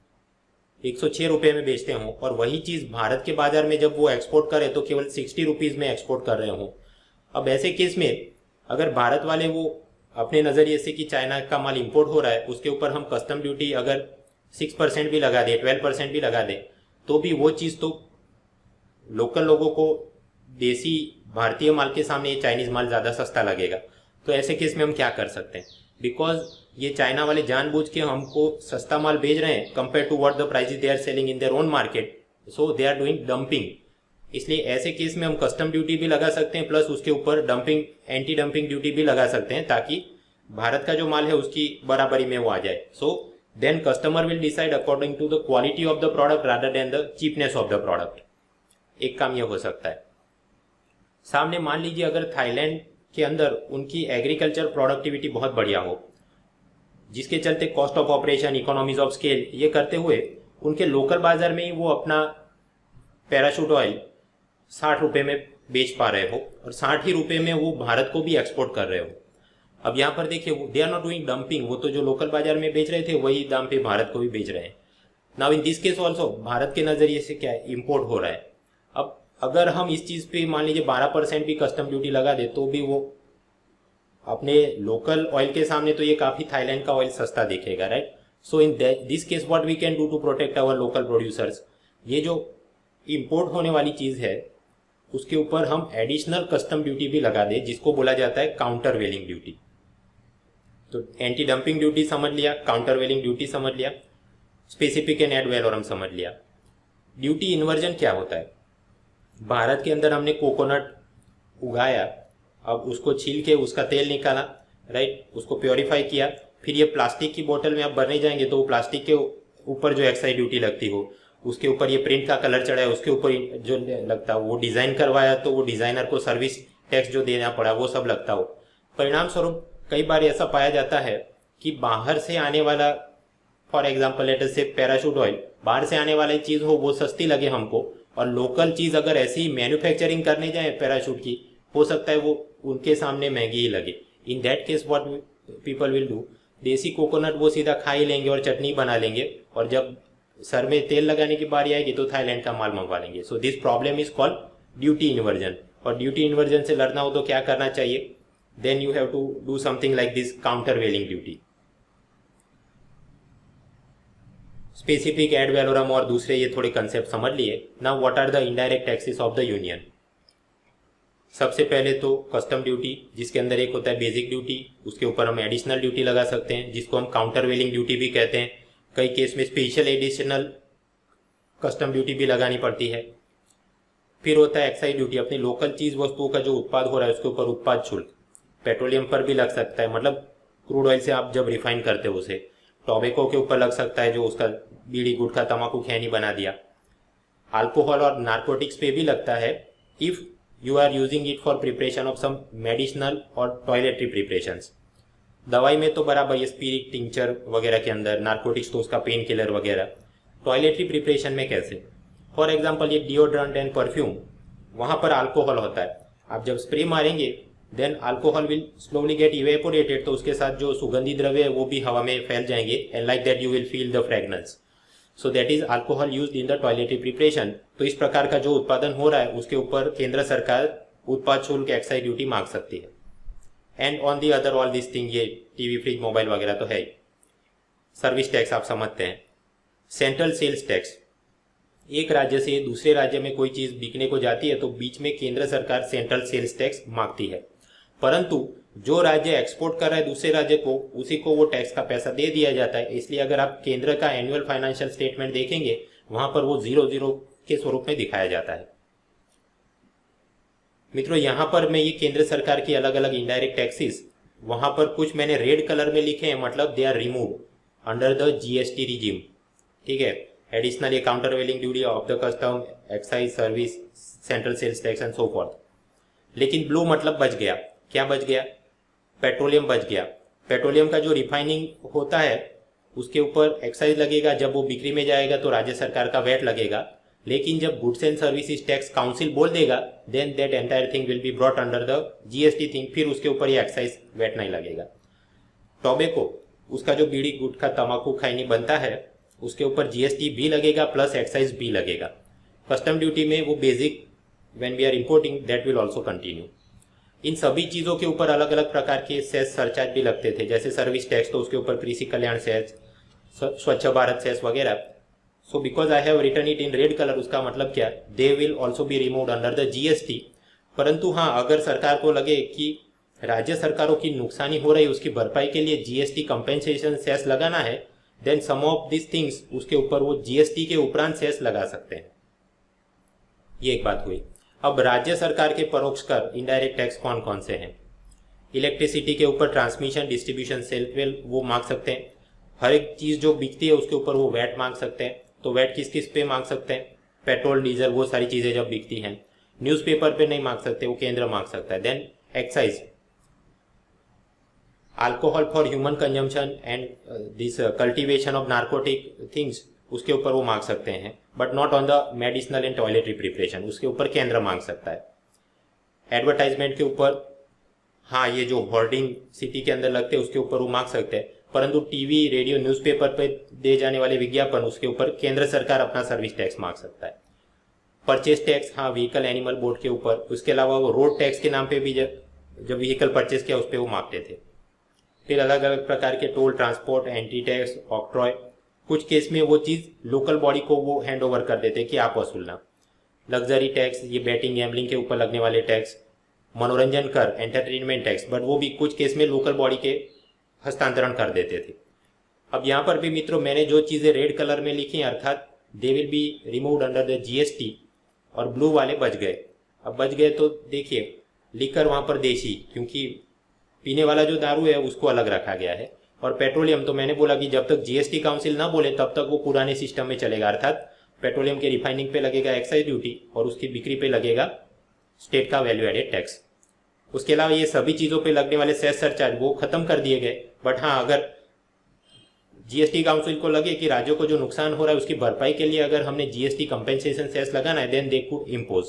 एक सौ छः रुपये में बेचते हों और वही चीज़ भारत के बाजार में जब वो एक्सपोर्ट करे तो केवल सिक्सटी रुपीज़ में एक्सपोर्ट कर रहे हों। अब ऐसे केस में अगर भारत वाले वो अपने नज़रिए से कि चाइना का माल इंपोर्ट हो रहा है उसके ऊपर हम कस्टम ड्यूटी अगर सिक्स परसेंट भी लगा दें, ट्वेल्व परसेंट भी लगा दें, तो भी वो चीज़ तो लोकल लोगों को देसी भारतीय माल के सामने चाइनीज़ माल ज़्यादा सस्ता लगेगा। तो ऐसे केस में हम क्या कर सकते हैं? बिकॉज ये चाइना वाले जानबूझ के हमको सस्ता माल भेज रहे हैं compare to what the prices they are selling in their own market, so they are doing dumping. इसलिए ऐसे केस में हम कस्टम ड्यूटी भी लगा सकते हैं प्लस उसके ऊपर डंपिंग, एंटी डंपिंग ड्यूटी भी लगा सकते हैं ताकि भारत का जो माल है उसकी बराबरी में वो आ जाए। So then customer will decide according to the quality of the product rather than the cheapness of the product. एक काम यह हो सकता है। सामने मान लीजिए अगर थाईलैंड के अंदर उनकी एग्रीकल्चर प्रोडक्टिविटी बहुत बढ़िया हो जिसके चलते cost of operation, economies of scale ये करते हुए उनके लोकल बाजार में ही वो अपना पैराशूट ऑयल साठ रुपये में बेच पा रहे हो और साठ ही रुपये में वो भारत को भी एक्सपोर्ट कर रहे हो। अब यहाँ पर देखिए they are not doing dumping, वो तो जो लोकल बाजार में बेच रहे थे वही दाम पे भारत को भी बेच रहे हैं। Now in this case also Bharat के नज़रिए से क्या है, इम्पोर्ट हो रहा है। अब अगर हम इस चीज़ पे मान लीजिए बारह परसेंट भी कस्टम ड्यूटी लगा दे तो भी वो अपने लोकल ऑयल के सामने तो ये काफ़ी थाईलैंड का ऑयल सस्ता दिखेगा, right? So in this case what we can do to protect our local producers, ये जो इम्पोर्ट होने वाली चीज़ है उसके ऊपर हम एडिशनल कस्टम ड्यूटी भी लगा दें जिसको बोला जाता है काउंटर वेलिंग ड्यूटी। तो एंटी डंपिंग ड्यूटी समझ लिया, काउंटर वेलिंग ड्यूटी समझ लिया, स्पेसिफिक एंड एड वैलोरम समझ लिया। ड्यूटी इन्वर्जन क्या होता है? भारत के अंदर हमने कोकोनट उगाया, अब उसको छील के उसका तेल निकाला, राइट, उसको प्योरीफाई किया, फिर ये प्लास्टिक की बोतल में आप भरने जाएंगे तो वो प्लास्टिक के ऊपर जो एक्साइज ड्यूटी लगती हो उसके ऊपर ये प्रिंट का कलर चढ़ा है उसके ऊपर जो लगता हो, वो डिज़ाइन करवाया तो वो डिज़ाइनर को सर्विस टैक्स जो देना पड़ा वो सब लगता हो। परिणाम स्वरूप कई बार ऐसा पाया जाता है कि बाहर से आने वाला, फॉर एग्जाम्पल लेटर से पैराशूट ऑयल, बाहर से आने वाली चीज़ हो वो सस्ती लगे हमको और लोकल चीज़ अगर ऐसी मैन्युफैक्चरिंग करने जाए पैराशूट की, हो सकता है वो उनके सामने महंगी ही लगे। In that case what people will do, देसी कोकोनट वो सीधा खा ही लेंगे और चटनी बना लेंगे, और जब सर में तेल लगाने की बारी आएगी तो थाईलैंड का माल मंगवा लेंगे। So this problem is called duty inversion. और ड्यूटी इन्वर्जन से लड़ना हो तो क्या करना चाहिए? Then you have to do something like this countervailing duty. Specific, ad valorem और दूसरे ये थोड़े कंसेप्ट समझ लिए। Now what are the indirect taxes of the union? सबसे पहले तो कस्टम ड्यूटी, जिसके अंदर एक होता है बेसिक ड्यूटी, उसके ऊपर हम एडिशनल ड्यूटी लगा सकते हैं जिसको हम काउंटर वेलिंग ड्यूटी भी कहते हैं। कई केस में स्पेशल एडिशनल कस्टम ड्यूटी भी लगानी पड़ती है। फिर होता है एक्साइज ड्यूटी, अपनी लोकल चीज वस्तुओं का जो उत्पाद हो रहा है उसके ऊपर उत्पाद शुल्क। पेट्रोलियम पर भी लग सकता है, मतलब क्रूड ऑयल से आप जब रिफाइन करते हो उसे। टोबैको के ऊपर लग सकता है, जो उसका बीड़ी गुटखा तंबाकू खैनी बना दिया। अल्कोहल और नार्कोटिक्स पे भी लगता है if you are using it for preparation of some medicinal और टॉयलेटरी प्रिपरेशंस। दवाई में तो बराबर ये स्पिरिट टिंचर वगैरह के अंदर, नार्कोटिक्स तो उसका पेन किलर वगैरह। टॉयलेटरी प्रिपरेशन में कैसे? फॉर एग्जाम्पल ये डिओड्रेंट एंड परफ्यूम, वहाँ पर अल्कोहल होता है। आप जब स्प्रे मारेंगे then alcohol will slowly get evaporated, तो उसके साथ जो सुगंधी द्रव्य है वो भी हवा में फैल जाएंगे, and like that you will feel the fragrance. So that is alcohol used in the toiletry preparation. तो इस प्रकार का जो उत्पादन हो रहा है उसके ऊपर केंद्र सरकार उत्पाद शुल्क एक्साइज ड्यूटी मांग सकती है। And on the other all this thing, ये टीवी फ्रिज मोबाइल वगैरह तो है ही। सर्विस टैक्स आप समझते हैं। सेंट्रल सेल्स टैक्स, एक राज्य से दूसरे राज्य में कोई चीज बिकने को जाती है तो बीच में केंद्र सरकार सेंट्रल सेल्स टैक्स मांगती है, परंतु जो राज्य एक्सपोर्ट कर रहा है दूसरे राज्य को, उसी को वो टैक्स का पैसा दे दिया जाता है। इसलिए अगर आप केंद्र का एनुअल फाइनेंशियल स्टेटमेंट देखेंगे वहां पर वो जीरो जीरो के स्वरूप में दिखाया जाता है। मित्रों, यहाँ पर मैं ये केंद्र सरकार की अलग अलग इनडायरेक्ट टैक्सेस, वहां पर कुछ मैंने रेड कलर में लिखे हैं, मतलब they are remove under the GST regime. ठीक है, additional countervailing duty of the custom, excise, service, central sales tax and so forth. लेकिन ब्लू मतलब बच गया। क्या बच गया? पेट्रोलियम बच गया। पेट्रोलियम का जो रिफाइनिंग होता है उसके ऊपर एक्साइज लगेगा, जब वो बिक्री में जाएगा तो राज्य सरकार का वैट लगेगा। लेकिन जब goods and services tax council बोल देगा then that entire thing will be brought under the GST thing, फिर उसके ऊपर ये एक्साइज वैट नहीं लगेगा। टोबैको, उसका जो बीड़ी गुटखा तंबाकू खैनी बनता है उसके ऊपर जीएसटी भी लगेगा प्लस एक्साइज भी लगेगा। कस्टम ड्यूटी में वो basic when we are importing that will also continue. इन सभी चीज़ों के ऊपर अलग अलग प्रकार के सेस सरचार्ज भी लगते थे, जैसे सर्विस टैक्स तो उसके ऊपर कृषि कल्याण सेस, स्वच्छ भारत सेस वगैरह। So because I have written it in red colour, उसका मतलब क्या? They will also be removed under the GST. परंतु हाँ, अगर सरकार को लगे कि राज्य सरकारों की नुकसानी हो रही है उसकी भरपाई के लिए जीएसटी कंपेंसेशन सेस लगाना है, then some of this things उसके ऊपर वो जीएसटी के उपरांत सेस लगा सकते हैं। ये एक बात हुई। अब राज्य सरकार के परोक्ष कर इनडायरेक्ट टैक्स कौन कौन से हैं? इलेक्ट्रिसिटी के ऊपर ट्रांसमिशन डिस्ट्रीब्यूशन सेल वेल वो मांग सकते हैं। हर एक चीज जो बिकती है उसके ऊपर वो वैट मांग सकते हैं। तो वैट किस किस पे मांग सकते हैं? पेट्रोल, डीजल, वो सारी चीजें जब बिकती हैं। न्यूज़पेपर पे नहीं मांग सकते, वो केंद्र मांग सकता है। Then excise, alcohol for human consumption and this cultivation of narcotic things, उसके ऊपर वो मांग सकते हैं, but not on the medicinal and toiletry preparation, उसके ऊपर केंद्र मांग सकता है। एडवर्टाइजमेंट के ऊपर, हाँ, ये जो होर्डिंग सिटी के अंदर लगते हैं उसके ऊपर वो मांग सकते हैं, परंतु टीवी, रेडियो, न्यूज़पेपर पे दे जाने वाले विज्ञापन, उसके ऊपर केंद्र सरकार अपना सर्विस टैक्स मांग सकता है। परचेज टैक्स, हाँ, व्हीकल एनिमल बोर्ड के ऊपर। उसके अलावा वो रोड टैक्स के नाम पे भी जब जब व्हीकल परचेज किया उस पर वो मांगते थे। फिर अलग अलग प्रकार के toll, transport, anti tax, octroi. कुछ केस में वो चीज़ लोकल बॉडी को वो हैंड ओवर कर देते कि आप वसूलना। लग्जरी टैक्स, ये बैटिंग गैम्बलिंग के ऊपर लगने वाले टैक्स। मनोरंजन कर, एंटरटेनमेंट टैक्स, बट वो भी कुछ केस में लोकल बॉडी के हस्तांतरण कर देते थे। अब यहाँ पर भी मित्रों मैंने जो चीज़ें रेड कलर में लिखी हैं, अर्थात they will be removed under the GST, और ब्लू वाले बच गए। अब बच गए तो देखिए, लिकर वहाँ पर देशी, क्योंकि पीने वाला जो दारू है उसको अलग रखा गया है। और पेट्रोलियम तो मैंने बोला कि जब तक जीएसटी काउंसिल ना बोले तब तक वो पुराने सिस्टम में चलेगा, अर्थात पेट्रोलियम के रिफाइनिंग पे लगेगा एक्साइज ड्यूटी और उसकी बिक्री पे लगेगा स्टेट का वैल्यू एडेड टैक्स। उसके अलावा ये सभी चीज़ों पे लगने वाले सेस सरचार्ज वो खत्म कर दिए गए। बट हाँ, अगर जीएसटी काउंसिल को लगे कि राज्यों को जो नुकसान हो रहा है उसकी भरपाई के लिए अगर हमने जीएसटी कंपेंसेशन सेस लगाना है, देन दे कुड इम्पोज।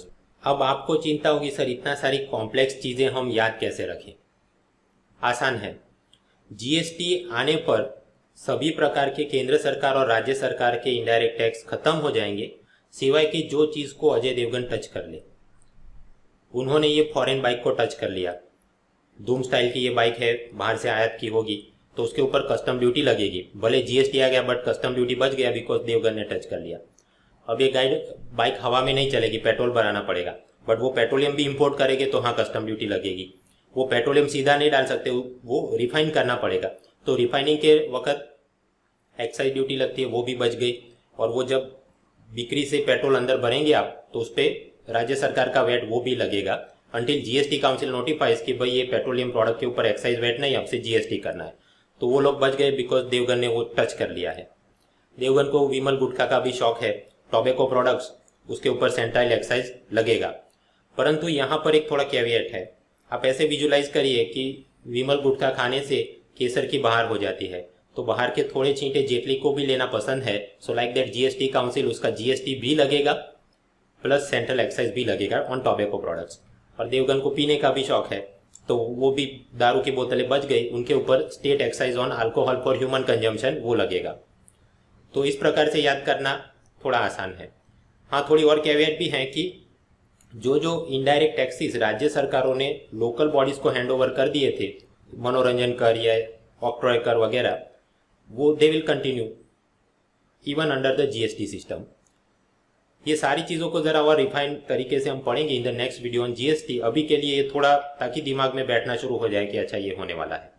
अब आपको चिंता होगी सर इतना सारी कॉम्प्लेक्स चीज़ें हम याद कैसे रखें। आसान है, जीएसटी आने पर सभी प्रकार के केंद्र सरकार और राज्य सरकार के इनडायरेक्ट टैक्स खत्म हो जाएंगे, सिवाय कि जो चीज़ को अजय देवगन टच कर ले। उन्होंने ये फॉरेन बाइक को टच कर लिया, धूम स्टाइल की ये बाइक है, बाहर से आयात की होगी तो उसके ऊपर कस्टम ड्यूटी लगेगी। भले जीएसटी आ गया बट कस्टम ड्यूटी बच गया बिकॉज देवगन ने टच कर लिया। अब ये गाइड बाइक हवा में नहीं चलेगी, पेट्रोल भराना पड़ेगा, बट वो पेट्रोलियम भी इंपोर्ट करेंगे तो हाँ कस्टम ड्यूटी लगेगी। वो पेट्रोलियम सीधा नहीं डाल सकते, वो रिफाइन करना पड़ेगा, तो रिफाइनिंग के वक्त एक्साइज ड्यूटी लगती है, वो भी बच गई। और वो जब बिक्री से पेट्रोल अंदर भरेंगे आप तो उस पर राज्य सरकार का वेट वो भी लगेगा अंटिल जीएसटी काउंसिल नोटिफाइज कि भाई ये पेट्रोलियम प्रोडक्ट के ऊपर एक्साइज वेट नहीं, अब से जीएसटी करना है। तो वो लोग बच गए बिकॉज देवगन ने वो टच कर लिया है। देवगन को विमल गुटखा का भी शौक है, टोबैको प्रोडक्ट्स, उसके ऊपर सेंट्राइल एक्साइज लगेगा। परंतु यहाँ पर एक थोड़ा कैविएट है। आप ऐसे विजुलाइज करिए कि विमल गुटखा खाने से केसर की बहार हो जाती है, तो बाहर के थोड़े छींटे जेटली को भी लेना पसंद है। So like that GST council उसका जीएसटी भी लगेगा प्लस सेंट्रल एक्साइज भी लगेगा ऑन टोबैको प्रोडक्ट्स। और देवगन को पीने का भी शौक है तो वो भी दारू की बोतलें बच गई, उनके ऊपर state excise on alcohol for human consumption वो लगेगा। तो इस प्रकार से याद करना थोड़ा आसान है। हाँ, थोड़ी और कैविएट भी है कि जो जो इनडायरेक्ट टैक्सेस राज्य सरकारों ने लोकल बॉडीज को हैंड ओवर कर दिए थे, मनोरंजन कर या ऑक्ट्रॉय कर वगैरह, वो they will continue even under the GST system. ये सारी चीज़ों को ज़रा और रिफाइंड तरीके से हम पढ़ेंगे in the next video on GST. अभी के लिए ये थोड़ा ताकि दिमाग में बैठना शुरू हो जाए कि अच्छा ये होने वाला है।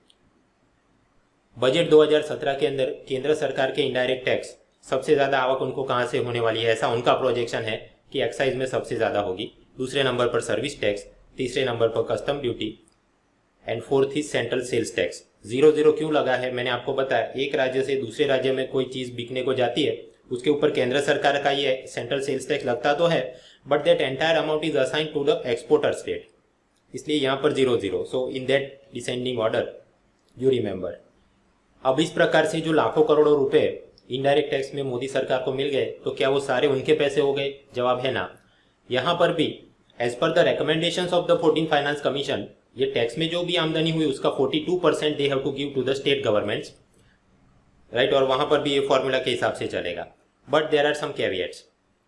बजट दो हज़ार सत्रह के अंदर केंद्र सरकार के इनडायरेक्ट टैक्स सबसे ज़्यादा आवक उनको कहाँ से होने वाली है, ऐसा उनका प्रोजेक्शन है कि एक्साइज में सबसे ज़्यादा होगी, दूसरे नंबर पर सर्विस टैक्स, तीसरे नंबर पर custom duty and fourth is central sales tax. Zero zero क्यों लगा है मैंने आपको बताया। एक राज्य से दूसरे राज्य में कोई चीज़ बिकने को जाती है, उसके ऊपर केंद्र सरकार का ये सेंट्रल सेल्स टैक्स लगता तो है, but that entire amount is assign to the exporter state, इसलिए यहाँ पर zero zero. So in that descending order you remember. अब इस प्रकार से जो लाखों करोड़ों रुपए इनडायरेक्ट टैक्स में मोदी सरकार को मिल गए, तो क्या वो सारे उनके पैसे हो गए? जवाब है ना। यहाँ पर भी as per the recommendations of the fourteen finance commission, ये टैक्स में जो भी आमदनी हुई उसका बयालीस percent they have to give to the state governments, right. और वहां पर भी ये फॉर्मूला के हिसाब से चलेगा। But there are some caveats.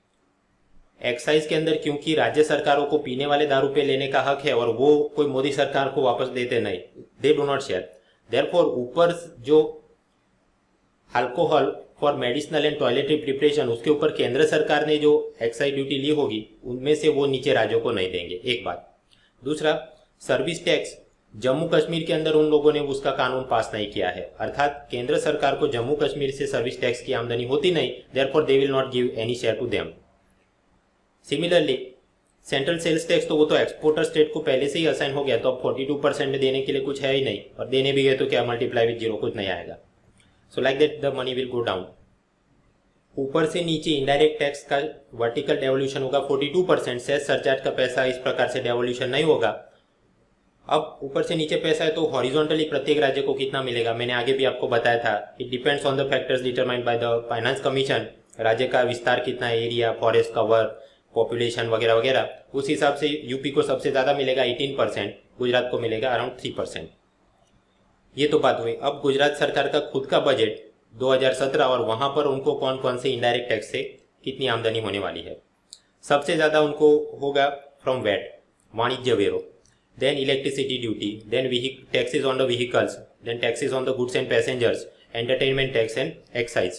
Excise के अंदर क्योंकि राज्य सरकारों को पीने वाले दारू पे लेने का हक है और वो कोई मोदी सरकार को वापस देते नहीं, they do not share. Therefore ऊपर जो alcohol for medicinal and toiletry preparation, उसके ऊपर केंद्र सरकार ने जो एक्साइज ड्यूटी ली होगी उनमें से वो नीचे राज्यों को नहीं देंगे, एक बात। दूसरा, सर्विस टैक्स जम्मू कश्मीर के अंदर उन लोगों ने उसका कानून पास नहीं किया है, अर्थात केंद्र सरकार को जम्मू कश्मीर से सर्विस टैक्स की आमदनी होती नहीं, therefore they will not give any share to them. Similarly central sales tax तो वो तो एक्सपोर्टर स्टेट को पहले से ही असाइन हो गया, तो अब बयालीस परसेंट में देने के लिए कुछ है ही नहीं, और देने भी गए तो क्या मल्टीप्लाई विद जीरो, कुछ नहीं आएगा। So like that the money will go down. ऊपर से नीचे इनडायरेक्ट टैक्स का वर्टिकल डेवोल्यूशन होगा बयालीस परसेंट, सेस सरचार्ज का पैसा इस प्रकार से डेवोल्यूशन नहीं होगा। अब ऊपर से नीचे पैसा है तो हॉरिजॉन्टली प्रत्येक राज्य को कितना मिलेगा, मैंने आगे भी आपको बताया था। It depends on the factors determined by the finance commission. राज्य का विस्तार कितना है, एरिया, फॉरेस्ट कवर, पॉपुलेशन वगैरह वगैरह, उस हिसाब से यूपी को सबसे ज़्यादा मिलेगा अठारह परसेंट, गुजरात को मिलेगा अराउंड थ्री परसेंट। ये तो बात हुई। अब गुजरात सरकार का खुद का बजट दो हज़ार सत्रह और वहाँ पर उनको कौन कौन से इनडायरेक्ट टैक्स से कितनी आमदनी होने वाली है। सबसे ज़्यादा उनको होगा फ्रॉम वैट, वाणिज्य वेरो, then electricity duty, then vehicle taxes on the vehicles, then taxes on the goods and passengers, entertainment tax and excise।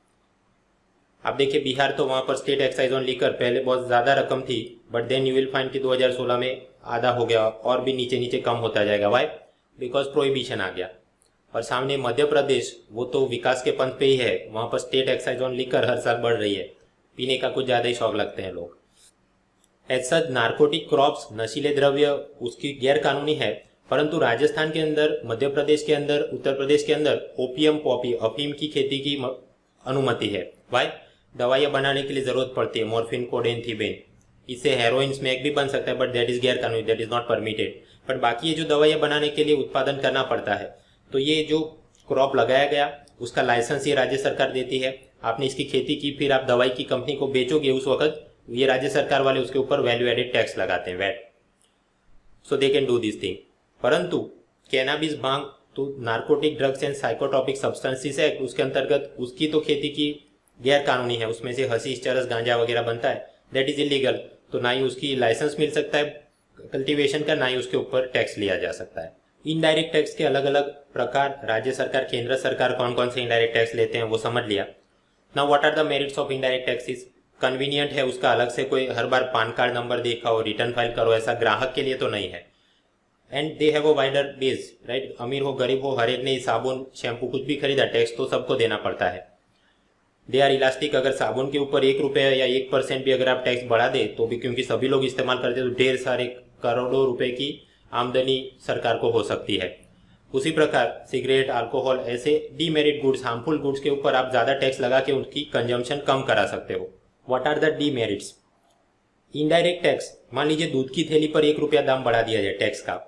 आप देखिए बिहार तो वहाँ पर स्टेट एक्साइज ऑन लीकर पहले बहुत ज़्यादा रकम थी, but then you will find कि दो हज़ार सोलह में आधा हो गया और भी नीचे नीचे कम होता जाएगा। वाई? बिकॉज प्रोहिबिशन आ गया। और सामने मध्य प्रदेश, वो तो विकास के पंथ पे ही है, वहाँ पर स्टेट एक्साइज ऑन लीकर हर साल बढ़ रही है, पीने का कुछ ज़्यादा ही शौक लगते हैं लोग। एज सच नार्कोटिक क्रॉप्स, नशीले द्रव्य उसकी गैर कानूनी है, परंतु राजस्थान के अंदर, मध्य प्रदेश के अंदर, उत्तर प्रदेश के अंदर ओपियम, पॉपी, अफीम की खेती की अनुमति है। वाई? दवाइयाँ बनाने के लिए जरूरत पड़ती है, मॉर्फिन, कोडेन, थीबेन, इससे हेरोइन स्मैक भी बन सकता है, बट दैट इज गैर कानूनी, that is not permitted. But बाकी ये जो दवाइयाँ बनाने के लिए उत्पादन करना पड़ता है, तो ये जो क्रॉप लगाया गया उसका लाइसेंस ये राज्य सरकार देती है। आपने इसकी खेती की, फिर आप दवाई की कंपनी को बेचोगे, उस वक्त ये राज्य सरकार वाले उसके ऊपर वैल्यू एडेड टैक्स लगाते हैं, VAT. So they can do this thing. परंतु कैनाबिस भांग तो narcotic drugs and psychotropic substances act, उसके अंतर्गत उसकी तो खेती की गैर कानूनी है, उसमें से हशीश, चरस, गांजा वगैरह बनता है, दैट इज इलीगल। तो ना ही उसकी लाइसेंस मिल सकता है कल्टीवेशन का, ना ही उसके ऊपर टैक्स लिया जा सकता है। इनडायरेक्ट टैक्स के अलग अलग प्रकार राज्य सरकार, केंद्र सरकार कौन कौन से इनडायरेक्ट टैक्स लेते हैं वो समझ लिया। Now what are the merits of indirect taxes. Convenient है, उसका अलग से कोई हर बार पान कार्ड नंबर दिखाओ, रिटर्न फाइल करो, ऐसा ग्राहक के लिए तो नहीं है। And they have a wider base, right. अमीर हो गरीब हो हर एक ने साबुन शैम्पू कुछ भी खरीदा, टैक्स तो सबको देना पड़ता है। दे आर इलास्टिक, अगर साबुन के ऊपर एक रुपये या एक परसेंट भी अगर आप टैक्स बढ़ा दे तो भी, क्योंकि सभी लोग इस्तेमाल करते हैं, तो ढेर सारे करोड़ों रुपए की आमदनी सरकार को हो सकती है। उसी प्रकार सिगरेट, अल्कोहल, ऐसे डीमेरिट गुड्स, हार्मफुल गुड्स के ऊपर आप ज़्यादा टैक्स लगा के उनकी कंजम्पशन कम करा सकते हो। What are the demerits. Indirect tax, मान लीजिए दूध की थैली पर एक रुपया दाम बढ़ा दिया जाए टैक्स का,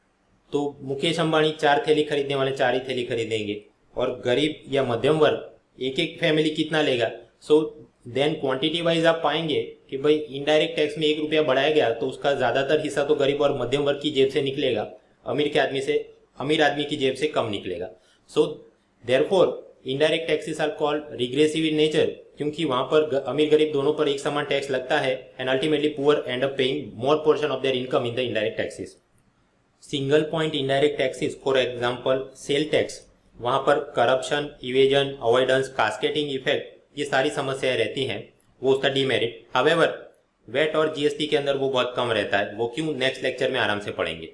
तो मुकेश अंबानी चार थैली खरीदने वाले चार ही थैली खरीदेंगे, और गरीब या मध्यम वर्ग एक एक फैमिली कितना लेगा। सो देन क्वांटिटी वाइज आप पाएंगे कि भाई इनडायरेक्ट टैक्स में एक रुपया बढ़ाया गया तो उसका ज़्यादातर हिस्सा तो गरीब और मध्यम वर्ग की जेब से निकलेगा, अमीर के आदमी से अमीर आदमी की जेब से कम निकलेगा। So therefore indirect taxes are called regressive in nature, क्योंकि वहां पर अमीर गरीब दोनों पर एक समान टैक्स लगता है, and ultimately poor end up paying more portion of their income in the indirect taxes. Single point indirect taxes, for example sale tax, वहां पर corruption, evasion, avoidance, cascading effect, ये सारी समस्याएं रहती हैं, वो उसका डीमेरिट। हावेवर वैट और जीएसटी के अंदर वो बहुत कम रहता है। वो क्यों, नेक्स्ट लेक्चर में आराम से पढ़ेंगे।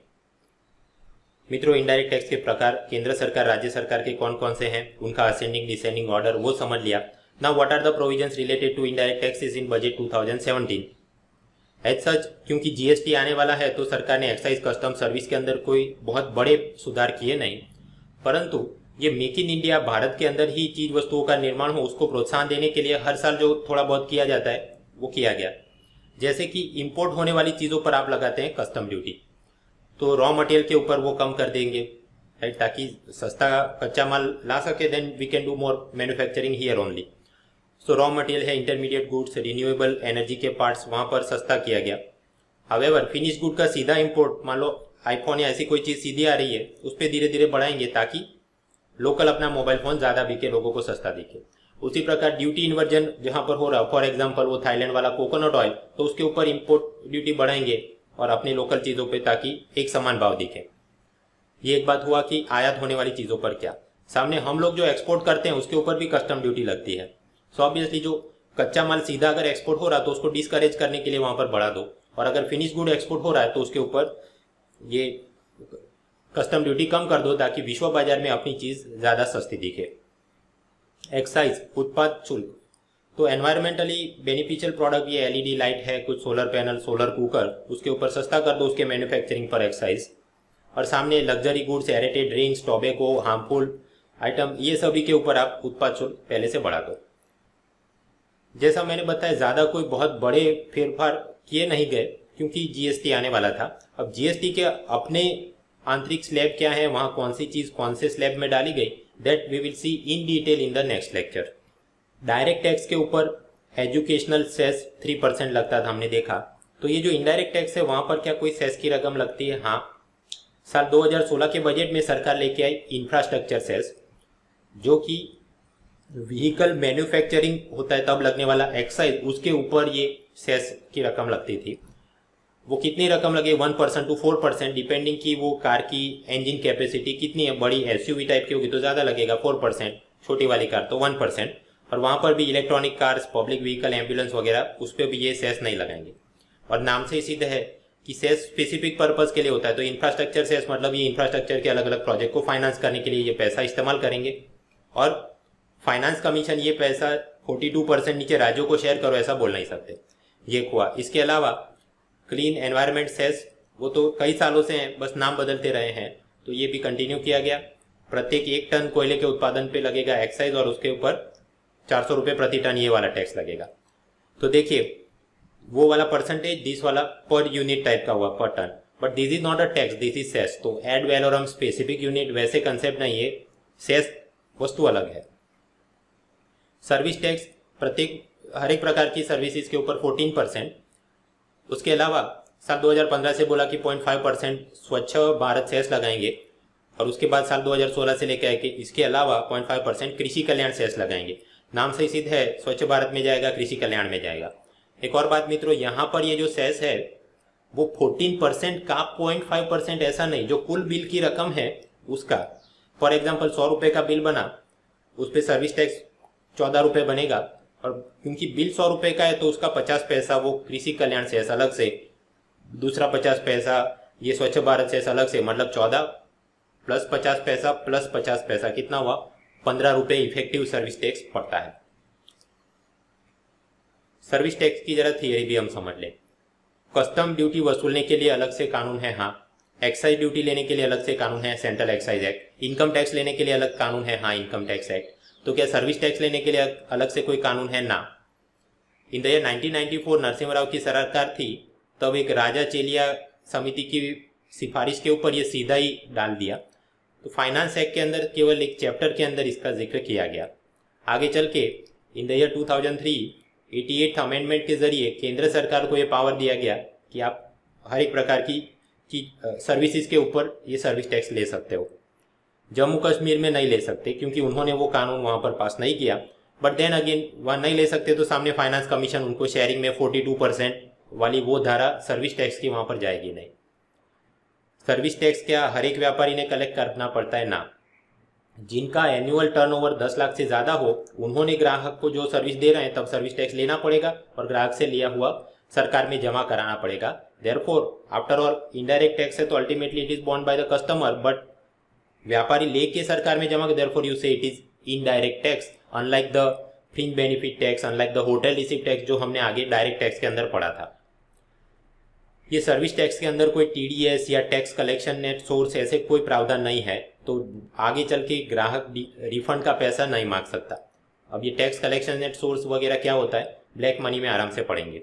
मित्रों, इनडायरेक्ट टैक्स के प्रकार केंद्र सरकार, राज्य सरकार के कौन कौन से हैं, उनका असेंडिंग डिसेंडिंग ऑर्डर वो समझ लिया। Now what are the provisions related to indirect taxes in budget two thousand seventeen. As such, क्योंकि जीएसटी आने वाला है तो सरकार ने एक्साइज, कस्टम, सर्विस के अंदर कोई बहुत बड़े सुधार किए नहीं, परंतु ये मेक इन इंडिया, भारत के अंदर ही चीज वस्तुओं का निर्माण हो, उसको प्रोत्साहन देने के लिए हर साल जो थोड़ा बहुत किया जाता है वो किया गया। जैसे कि इंपोर्ट होने वाली चीजों पर आप लगाते हैं कस्टम ड्यूटी, तो रॉ मटेरियल के ऊपर वो कम कर देंगे, राइट, ताकि सस्ता कच्चा माल ला सके, then we can do more manufacturing here only. So raw material है, इंटरमीडिएट गुड्स, रिन्यूएबल एनर्जी के पार्ट्स, वहां पर सस्ता किया गया। हावेवर फिनिश गुड का सीधा इंपोर्ट, मान लो आईफोन या ऐसी कोई चीज सीधी आ रही है, उस पर धीरे धीरे बढ़ाएंगे ताकि लोकल अपना मोबाइल फोन ज्यादा बिके, लोगों को सस्ता दिखे। उसी प्रकार ड्यूटी इन्वर्जन जहां पर हो रहा है, फॉर एग्जांपल वो थाईलैंड वाला कोकोनट ऑयल, तो उसके ऊपर इंपोर्ट ड्यूटी बढ़ाएंगे और अपनी लोकल चीजों पे, ताकि एक समान भाव दिखे। ये एक बात हुआ कि आयात होने वाली चीजों पर क्या, सामने हम लोग जो एक्सपोर्ट करते हैं उसके ऊपर भी कस्टम ड्यूटी लगती है। सो ऑब्वियसली जो कच्चा माल सीधा अगर एक्सपोर्ट हो रहा है तो उसको डिस्करेज करने के लिए वहां पर बढ़ा दो, और अगर फिनिश गुड एक्सपोर्ट हो रहा है तो उसके ऊपर ये कस्टम ड्यूटी कम कर दो, ताकि विश्व बाजार में अपनी चीज ज्यादा सस्ती दिखे। एक्साइज, उत्पाद शुल्क, तो एनवायरमेंटली बेनिफिशियल प्रोडक्ट, ये एलईडी लाइट है, कुछ सोलर पैनल, सोलर कुकर, उसके ऊपर सस्ता कर दो उसके मैन्युफैक्चरिंग पर एक्साइज। और सामने luxury goods, aerated drinks, tobacco, harmful item, ये सभी के ऊपर आप उत्पाद शुल्क पहले से बढ़ा दो। जैसा मैंने बताया, ज्यादा कोई बहुत बड़े फेरफार किए नहीं गए क्योंकि जीएसटी आने वाला था। अब जीएसटी के अपने आंतरिक स्लैब क्या है, वहां कौन सी चीज कौन से स्लैब में डाली गई, that we will see in detail in the next lecture. Direct tax के ऊपर एजुकेशनल सेस थ्री परसेंट लगता था, हमने देखा। तो ये जो इनडायरेक्ट टैक्स है वहां पर क्या कोई सेस की रकम लगती है? हाँ, साल दो हज़ार सोलह के बजट में सरकार लेके आई इंफ्रास्ट्रक्चर सेस, जो कि व्हीकल मैन्युफैक्चरिंग होता है तब लगने वाला एक्साइज, उसके ऊपर ये सेस की रकम लगती थी। वो कितनी रकम लगे, one percent two four percent depending की वो कार की इंजन कैपेसिटी कितनी है। बड़ी एसयूवी टाइप की होगी तो ज़्यादा लगेगा, फोर परसेंट, छोटी वाली कार तो वन परसेंट। और वहाँ पर भी electronic cars, public vehicle, ambulance वगैरह, उस पर भी ये सेस नहीं लगाएंगे। और नाम से ही सिद्ध है कि सेस स्पेसिफिक पर्पज के लिए होता है। तो इंफ्रास्ट्रक्चर सेस मतलब ये इंफ्रास्ट्रक्चर के अलग अलग प्रोजेक्ट को फाइनेंस करने के लिए ये पैसा इस्तेमाल करेंगे, और फाइनेंस कमीशन ये पैसा फोर्टी टू परसेंट नीचे राज्यों को शेयर करो, ऐसा बोल नहीं सकते, ये हुआ। इसके अलावा क्लीन एनवायरनमेंट सेस, वो तो कई सालों से हैं, बस नाम बदलते रहे हैं, तो ये भी कंटिन्यू किया गया। प्रत्येक एक टन कोयले के उत्पादन पे लगेगा एक्साइज, और उसके ऊपर चार सौ रुपये प्रति टन ये वाला टैक्स लगेगा। तो देखिए वो वाला परसेंटेज, दिस वाला पर यूनिट टाइप का हुआ, पर ton, but this is not a tax, this is cess. तो एड वैलोरम स्पेसिफिक यूनिट वैसे कंसेप्ट नहीं है, सेस वस्तु अलग है। सर्विस टैक्स, प्रत्येक हर एक प्रकार की सर्विसेज के ऊपर फोर्टीन परसेंट। उसके अलावा साल दो हज़ार पंद्रह से बोला कि पॉइंट फाइव परसेंट स्वच्छ भारत सेस लगाएंगे, और उसके बाद साल दो हज़ार सोलह से लेकर के इसके अलावा पॉइंट फाइव परसेंट कृषि कल्याण सेस लगाएंगे। नाम से ही सिद्ध है, स्वच्छ भारत में जाएगा, कृषि कल्याण में जाएगा। एक और बात मित्रों, यहाँ पर ये जो सेस है वो फोर्टीन परसेंट का पॉइंट फाइव परसेंट ऐसा नहीं, जो कुल बिल की रकम है उसका। फॉर एग्जाम्पल सौ रुपये का बिल बना, उस पर सर्विस टैक्स चौदह रुपये बनेगा, और क्योंकि बिल सौ रुपये का है तो उसका पचास पैसा वो कृषि कल्याण सेस अलग से, दूसरा पचास पैसा ये स्वच्छ भारत सेस अलग से, मतलब चौदह प्लस पचास पैसा प्लस पचास पैसा कितना हुआ, पंद्रह रुपये इफेक्टिव सर्विस टैक्स पड़ता है। सर्विस टैक्स की जरा थियरी भी हम समझ लें। कस्टम ड्यूटी वसूलने के लिए अलग से कानून है, हाँ। एक्साइज ड्यूटी लेने के लिए अलग से कानून है, central excise act. Income tax लेने के लिए अलग कानून है, हाँ, इनकम टैक्स एक्ट। तो क्या सर्विस टैक्स लेने के लिए अलग से कोई कानून है? ना। In the year nineteen ninety four Narasimha की सरकार थी, तब एक राजा चेलिया समिति की सिफारिश के ऊपर ये सीधा ही डाल दिया। तो फाइनेंस एक्ट के अंदर केवल एक चैप्टर के अंदर इसका जिक्र किया गया। आगे चल के in the year two thousand three अठासी अमेंडमेंट के जरिए केंद्र सरकार को ये पावर दिया गया कि आप हर एक प्रकार की की सर्विसेज के ऊपर ये सर्विस टैक्स ले सकते हो। जम्मू कश्मीर में नहीं ले सकते क्योंकि उन्होंने वो कानून वहाँ पर पास नहीं किया, बट देन अगेन वहाँ नहीं ले सकते तो सामने फाइनेंस कमीशन उनको शेयरिंग में फोर्टी टू परसेंट वाली वो धारा सर्विस टैक्स की वहाँ पर जाएगी नहीं। सर्विस टैक्स क्या हर एक व्यापारी ने कलेक्ट करना पड़ता है? ना। जिनका एनुअल टर्नओवर दस लाख से ज़्यादा हो उन्होंने ग्राहक को जो सर्विस दे रहे हैं तब सर्विस टैक्स लेना पड़ेगा और ग्राहक से लिया हुआ सरकार में जमा कराना पड़ेगा। Therefore after all indirect tax है तो ultimately it is borne by the customer, but व्यापारी लेके सरकार में जमा, therefore you say it is indirect tax, unlike the fringe benefit tax, unlike the hotel receipt tax जो हमने आगे डायरेक्ट टैक्स के अंदर पढ़ा था। ये सर्विस टैक्स के अंदर कोई टीडीएस या टैक्स कलेक्शन नेट सोर्स ऐसे कोई प्रावधान नहीं है, तो आगे चल के ग्राहक रिफंड का पैसा नहीं मांग सकता। अब ये टैक्स कलेक्शन नेट सोर्स वगैरह क्या होता है, ब्लैक मनी में आराम से पढ़ेंगे।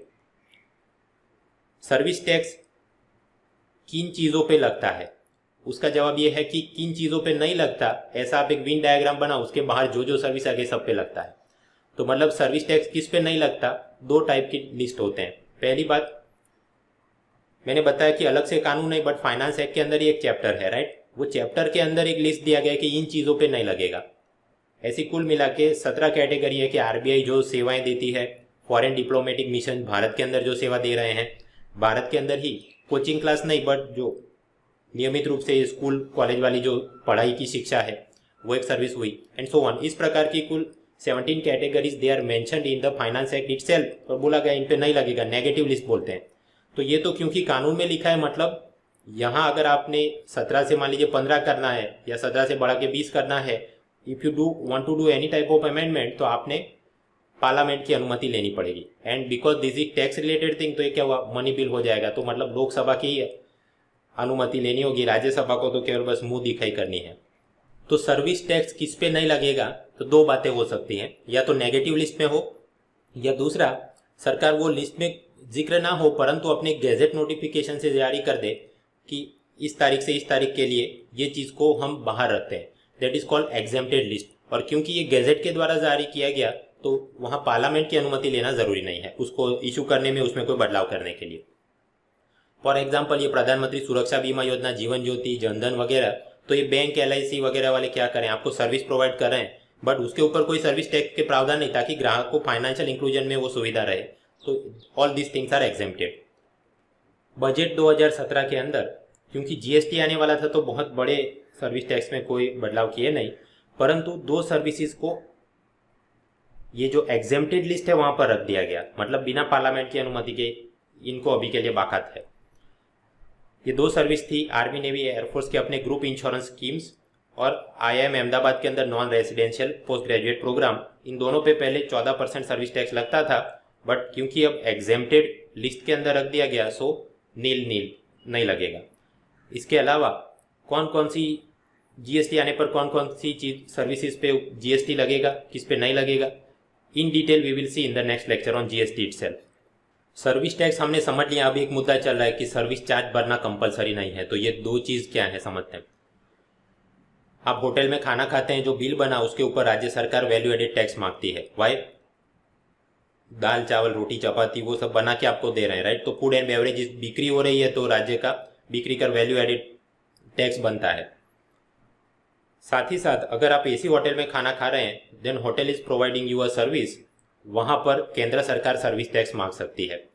सर्विस टैक्स किन चीज़ों पे लगता है, उसका जवाब ये है कि किन चीज़ों पे नहीं लगता। ऐसा आप एक विन डायग्राम बना, उसके बाहर जो जो सर्विस आगे सब पे लगता है। तो मतलब सर्विस टैक्स किस पे नहीं लगता, दो टाइप की लिस्ट होते हैं। पहली बात मैंने बताया कि अलग से कानून नहीं, बट फाइनेंस एक्ट के अंदर ही एक चैप्टर है, राइट। वो चैप्टर के अंदर एक लिस्ट दिया गया है कि इन चीज़ों पे नहीं लगेगा। ऐसी कुल मिला के सत्रह कैटेगरी है कि आरबीआई जो सेवाएं देती है, फॉरेन डिप्लोमेटिक मिशन भारत के अंदर जो सेवा दे रहे हैं, भारत के अंदर ही कोचिंग क्लास नहीं बट जो नियमित रूप से स्कूल कॉलेज वाली जो पढ़ाई की शिक्षा है वो एक सर्विस हुई, एंड सो ऑन। इस प्रकार की कुल seventeen categories they are mentioned in the finance act itself, और बोला गया इन पे नहीं लगेगा, नेगेटिव लिस्ट बोलते हैं। तो ये तो क्योंकि कानून में लिखा है, मतलब यहाँ अगर आपने सत्रह से मान लीजिए पंद्रह करना है या सत्रह से बढ़ा के बीस करना है, if you do want to do any type of amendment, तो आपने पार्लियामेंट की अनुमति लेनी पड़ेगी। And because this is tax related thing, तो ये क्या हुआ, मनी बिल हो जाएगा। तो मतलब लोकसभा की अनुमति लेनी होगी, राज्यसभा को तो केवल बस मुंह दिखाई करनी है। तो सर्विस टैक्स किस पे नहीं लगेगा, तो दो बातें हो सकती हैं, या तो नेगेटिव लिस्ट में हो, या दूसरा सरकार वो लिस्ट में जिक्र ना हो परंतु अपने गैजेट नोटिफिकेशन से जारी कर दे कि इस तारीख से इस तारीख के लिए ये चीज़ को हम बाहर रखते हैं, that is called exempted list. और क्योंकि ये गैजेट के द्वारा जारी किया गया तो वहाँ पार्लियामेंट की अनुमति लेना जरूरी नहीं है उसको इशू करने में, उसमें कोई बदलाव करने के लिए। फॉर एग्जाम्पल ये प्रधानमंत्री सुरक्षा बीमा योजना, जीवन ज्योति, जनधन वगैरह, तो ये बैंक एल आई सी वगैरह वाले क्या करें, आपको सर्विस प्रोवाइड कर रहे हैं, बट उसके ऊपर कोई सर्विस टैक्स के प्रावधान नहीं, ताकि ग्राहक को फाइनेंशियल इंक्लूजन में वो सुविधा रहे। तो all this things are exempted. Budget दो हज़ार सत्रह के अंदर क्योंकि जीएसटी आने वाला था तो बहुत बड़े सर्विस टैक्स में कोई बदलाव किए नहीं, परंतु दो सर्विसेज को ये जो एग्जेम्प्टेड लिस्ट है वहां पर रख दिया गया, मतलब बिना पार्लियामेंट की अनुमति के इनको अभी के लिए बाकात है। ये दो सर्विस थी आर्मी, नेवी, एयरफोर्स के अपने ग्रुप इंश्योरेंस स्कीम्स, और आईआईएम अहमदाबाद के अंदर non residential post graduate programme. इन दोनों पे पहले चौदह परसेंट सर्विस टैक्स लगता था, बट क्योंकि अब एग्जेम्प्टेड लिस्ट के अंदर रख दिया गया सो नील नील नहीं लगेगा। इसके अलावा कौन कौन सी जीएसटी आने पर कौन कौन सी चीज सर्विसेज पे जीएसटी लगेगा, किस पे नहीं लगेगा, in detail we will see in the next lecture on GST itself. Service tax हमने समझ लिया। अभी एक मुद्दा चल रहा है कि सर्विस चार्ज भरना कंपलसरी नहीं है, तो ये दो चीज क्या है समझते हैं। आप होटल में खाना खाते हैं, जो बिल बना उसके ऊपर राज्य सरकार वैल्यू एडेड टैक्स मांगती है। वाई? दाल चावल रोटी चपाती वो सब बना के आपको दे रहे हैं, राइट। तो फूड एंड बेवरेज बिक्री हो रही है तो राज्य का बिक्री कर वैल्यू एडेड टैक्स बनता है। साथ ही साथ अगर आप एसी होटल में खाना खा रहे हैं then hotel is providing you a service, वहां पर केंद्र सरकार सर्विस टैक्स मांग सकती है।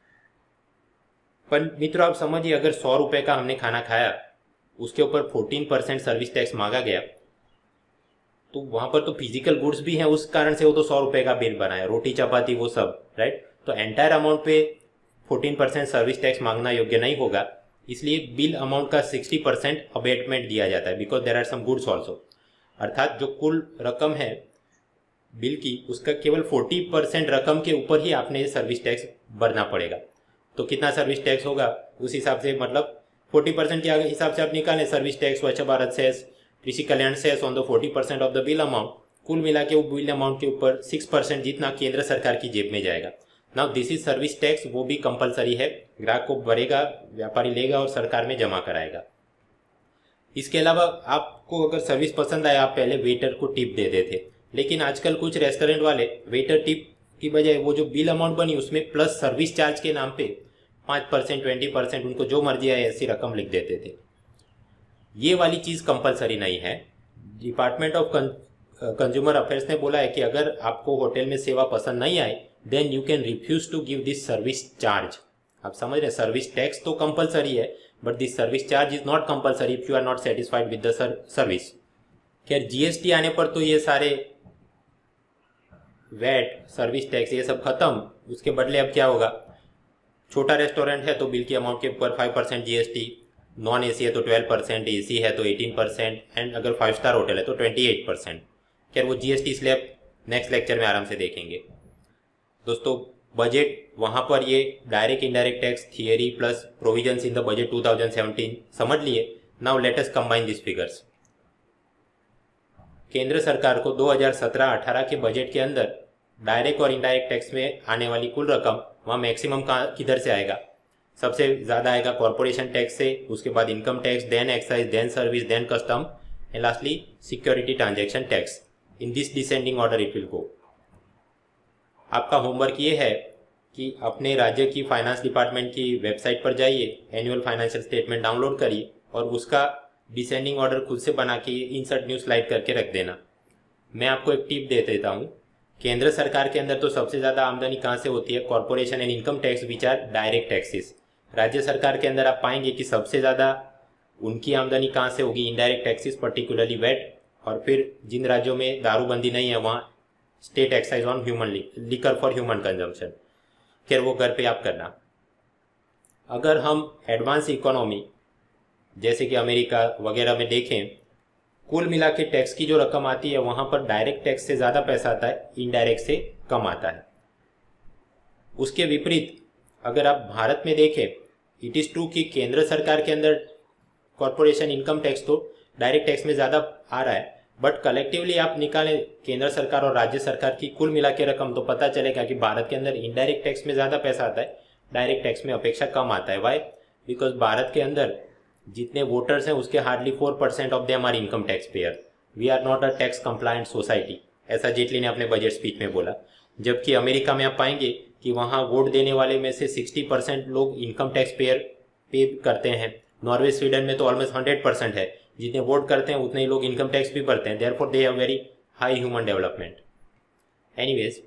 पर मित्रों आप समझिए, अगर सौ रुपए का हमने खाना खाया उसके ऊपर फोर्टीन परसेंट सर्विस टैक्स मांगा गया तो वहां पर तो फिजिकल गुड्स भी हैं, उस कारण से वो तो सौ रुपए का बिल बना है, रोटी चपाती वो सब, राइट। तो एंटायर अमाउंट पे फोर्टीन परसेंट सर्विस टैक्स मांगना योग्य नहीं होगा, इसलिए बिल अमाउंट का सिक्सटी परसेंट अबेटमेंट दिया जाता है because there are some goods also. अर्थात जो कुल रकम है बिल की उसका केवल फोर्टी परसेंट रकम के ऊपर ही आपने सर्विस टैक्स भरना पड़ेगा। तो कितना सर्विस टैक्स होगा उस हिसाब से, मतलब फोर्टी परसेंट के हिसाब से आप निकालें सर्विस टैक्स, स्वच्छ Bharat cess, Krishi Kalyan cess on the forty percent of the bill amount, कुल मिला के वो बिल अमाउंट के ऊपर सिक्स परसेंट जितना केंद्र सरकार की जेब में जाएगा। Now this is service tax, वो भी कंपलसरी है, ग्राहक को भरेगा, व्यापारी लेगा और सरकार में जमा कराएगा। इसके अलावा आपको अगर सर्विस पसंद आए आप पहले वेटर को टिप देते थे, लेकिन आजकल कुछ रेस्टोरेंट वाले वेटर टिप की बजाय वो जो बिल अमाउंट बनी उसमें प्लस सर्विस चार्ज के नाम पे पाँच परसेंट ट्वेंटी परसेंट उनको जो मर्जी आए ऐसी रकम लिख देते थे। ये वाली चीज़ कंपलसरी नहीं है। डिपार्टमेंट ऑफ कंज्यूमर अफेयर्स ने बोला है कि अगर आपको होटल में सेवा पसंद नहीं आए then you can refuse to give this service charge. आप समझ रहे हैं, सर्विस टैक्स तो कंपलसरी है but this service charge is not compulsory if you are not satisfied with the service. खैर जीएसटी आने पर तो ये सारे वैट सर्विस टैक्स ये सब खत्म, उसके बदले अब क्या होगा, छोटा रेस्टोरेंट है तो बिल की अमाउंट के ऊपर five percent GST, non AC है तो ट्वेल्व परसेंट, एसी है तो एटीन परसेंट एंड अगर फाइव स्टार होटल है तो ट्वेंटी एट परसेंट। खैर वो जीएसटी स्लैब नेक्स्ट लेक्चर में आराम से देखेंगे। दोस्तों बजट वहां पर ये direct indirect tax theory plus provisions in the budget two thousand seventeen समझ लिए। Now let us combine this figures. केंद्र सरकार को दो हज़ार सत्रह अठारह के बजट के अंदर डायरेक्ट और इनडायरेक्ट टैक्स में आने वाली कुल रकम वहाँ मैक्सिमम कहाँ किधर से आएगा, सबसे ज़्यादा आएगा कॉर्पोरेशन टैक्स से, उसके बाद income tax, then excise, then service, then custom and lastly security transaction tax. In this descending order it will go. आपका होमवर्क ये है कि अपने राज्य की फाइनेंस डिपार्टमेंट की वेबसाइट पर जाइए, एनुअल फाइनेंशियल स्टेटमेंट डाउनलोड करिए और उसका डिसेंडिंग ऑर्डर खुद से बना के इंसर्ट न्यू स्लाइड करके रख देना। मैं आपको एक टिप दे देता हूँ, केंद्र सरकार के अंदर तो सबसे ज़्यादा आमदनी कहाँ से होती है, corporation and income tax which are direct taxes. राज्य सरकार के अंदर आप पाएंगे कि सबसे ज़्यादा उनकी आमदनी कहाँ से होगी, इनडायरेक्ट टैक्सेस पर्टिकुलरली वैट, और फिर जिन राज्यों में दारूबंदी नहीं है वहाँ state excise on human liquor for human consumption. खैर वो घर पे आप करना। अगर हम एडवांस इकोनॉमी जैसे कि अमेरिका वगैरह में देखें, कुल मिला के टैक्स की जो रकम आती है वहां पर डायरेक्ट टैक्स से ज़्यादा पैसा आता है, इनडायरेक्ट से कम आता है। उसके विपरीत अगर आप भारत में देखें, इट इज़ ट्रू कि केंद्र सरकार के अंदर कॉर्पोरेशन इनकम टैक्स तो डायरेक्ट टैक्स में ज़्यादा आ रहा है, बट कलेक्टिवली आप निकालें केंद्र सरकार और राज्य सरकार की कुल मिला के रकम तो पता चलेगा कि भारत के अंदर इनडायरेक्ट टैक्स में ज़्यादा पैसा आता है, डायरेक्ट टैक्स में अपेक्षा कम आता है। वाई? बिकॉज भारत के अंदर जितने वोटर्स हैं उसके hardly four percent of them are income tax payer. We are not a tax compliant society, ऐसा जेटली ने अपने बजट स्पीच में बोला। जबकि अमेरिका में आप पाएंगे कि वहाँ वोट देने वाले में से सिक्सटी परसेंट लोग इनकम टैक्स पेयर पे करते हैं। नॉर्वे स्वीडन में तो ऑलमोस्ट हंड्रेड परसेंट है, जितने वोट करते हैं उतने ही लोग इनकम टैक्स भी भरते हैं। Therefore they have very high human development. Anyways,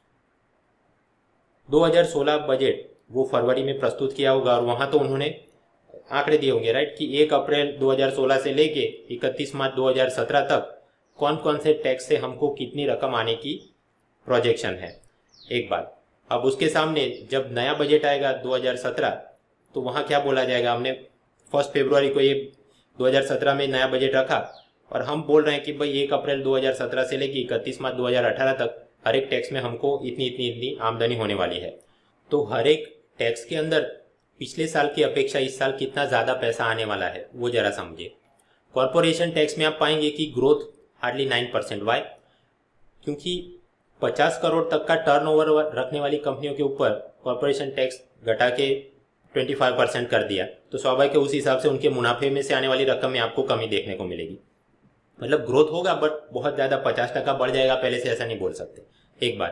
दो हज़ार सोलह बजट वो फरवरी में प्रस्तुत किया होगा और वहाँ तो उन्होंने आंकड़े दिए होंगे, राइट, कि एक अप्रैल दो हज़ार सोलह से लेके इकतीस मार्च दो हज़ार सत्रह तक कौन कौन से टैक्स से हमको कितनी रकम आने की प्रोजेक्शन है। एक बात, अब उसके सामने जब नया बजट आएगा दो हज़ार सत्रह तो वहाँ क्या बोला जाएगा। हमने फर्स्ट फरवरी को ये दो हज़ार सत्रह में नया बजट रखा और हम बोल रहे हैं कि भाई एक अप्रैल दो हज़ार सत्रह से लेकर इकतीस मार्च दो हज़ार अठारह तक हर एक टैक्स में हमको इतनी इतनी इतनी आमदनी होने वाली है। तो हर एक टैक्स के अंदर पिछले साल की अपेक्षा इस साल कितना ज़्यादा पैसा आने वाला है वो जरा समझिए। कॉर्पोरेशन टैक्स में आप पाएंगे कि growth hardly nine percent. Why? क्योंकि पचास करोड़ तक का टर्नओवर रखने वाली कंपनियों के ऊपर कॉर्पोरेशन टैक्स घटा के पच्चीस परसेंट कर दिया, तो स्वाभाविक है उस हिसाब से उनके मुनाफे में से आने वाली रकम में आपको कमी देखने को मिलेगी। मतलब ग्रोथ होगा बट बहुत ज़्यादा पचास टका बढ़ जाएगा पहले से, ऐसा नहीं बोल सकते। एक बात,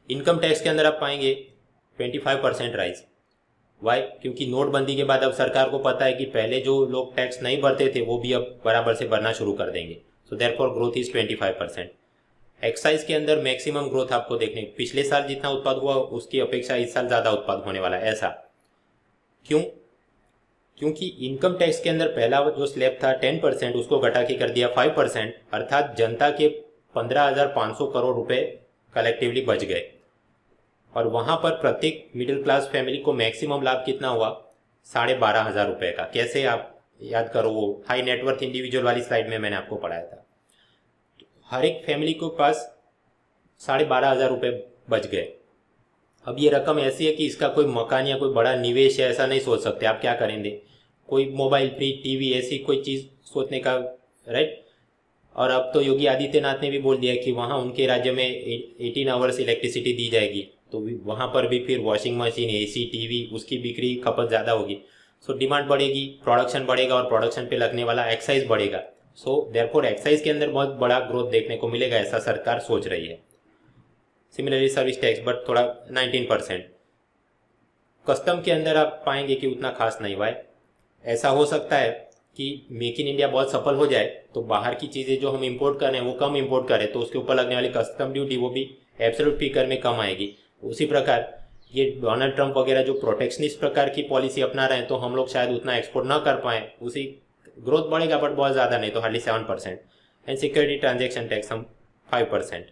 इनकम टैक्स के अंदर आप पाएंगे twenty five percent rise. Why? क्योंकि नोटबंदी के बाद अब सरकार को पता है कि पहले जो लोग टैक्स नहीं भरते थे वो भी अब बराबर से भरना शुरू कर देंगे। So therefore growth is twenty five percent. Excise के अंदर मैक्सिमम ग्रोथ आपको देखने, पिछले साल जितना उत्पाद हुआ उसकी अपेक्षा इस साल ज़्यादा उत्पाद होने वाला है। ऐसा क्यों? क्योंकि इनकम टैक्स के अंदर पहला जो स्लैब था टेन परसेंट, उसको घटा के कर दिया फाइव परसेंट, अर्थात जनता के पंद्रह हजार पाँच सौ करोड़ रुपए कलेक्टिवली बच गए। और वहाँ पर प्रत्येक मिडिल क्लास फैमिली को मैक्सिमम लाभ कितना हुआ? साढ़े बारह हजार रुपये का। कैसे? आप याद करो, वो हाई नेटवर्थ इंडिविजुअल वाली स्लाइड में मैंने आपको पढ़ाया था। तो हर एक फैमिली के पास साढ़े बारह हजार रुपये बच गए। अब ये रकम ऐसी है कि इसका कोई मकान या कोई बड़ा निवेश है ऐसा नहीं सोच सकते। आप क्या करेंगे? कोई मोबाइल, फ्रिज, टीवी, ऐसी कोई चीज़ सोचने का, राइट? और अब तो योगी आदित्यनाथ ने भी बोल दिया कि वहाँ उनके राज्य में एटीन आवर्स इलेक्ट्रिसिटी दी जाएगी, तो वहाँ पर भी फिर वॉशिंग मशीन, एसी, टीवी, उसकी बिक्री खपत ज़्यादा होगी। सो डिमांड बढ़ेगी, प्रोडक्शन बढ़ेगा और प्रोडक्शन पे लगने वाला एक्साइज बढ़ेगा। सो देयरफॉर एक्साइज के अंदर बहुत बड़ा ग्रोथ देखने को मिलेगा, ऐसा सरकार सोच रही है। सिमिलरली सर्विस टैक्स बट थोड़ा नाइनटीन परसेंट। कस्टम के अंदर आप पाएंगे कि उतना खास नहीं हुआ है। ऐसा हो सकता है कि मेक इन इंडिया बहुत सफल हो जाए तो बाहर की चीज़ें जो हम इंपोर्ट कर रहे हैं वो कम इंपोर्ट करें, तो उसके ऊपर लगने वाली कस्टम ड्यूटी वो भी एब्सोल्यूट फिगर में कम आएगी। उसी प्रकार ये डोनाल्ड ट्रंप वगैरह जो प्रोटेक्शनिस्ट प्रकार की पॉलिसी अपना रहे हैं तो हम लोग शायद उतना एक्सपोर्ट ना कर पाएँ, उसी ग्रोथ बढ़ेगा बट बहुत ज़्यादा नहीं, तो hardly seven percent. And security transaction tax हम फाइव परसेंट।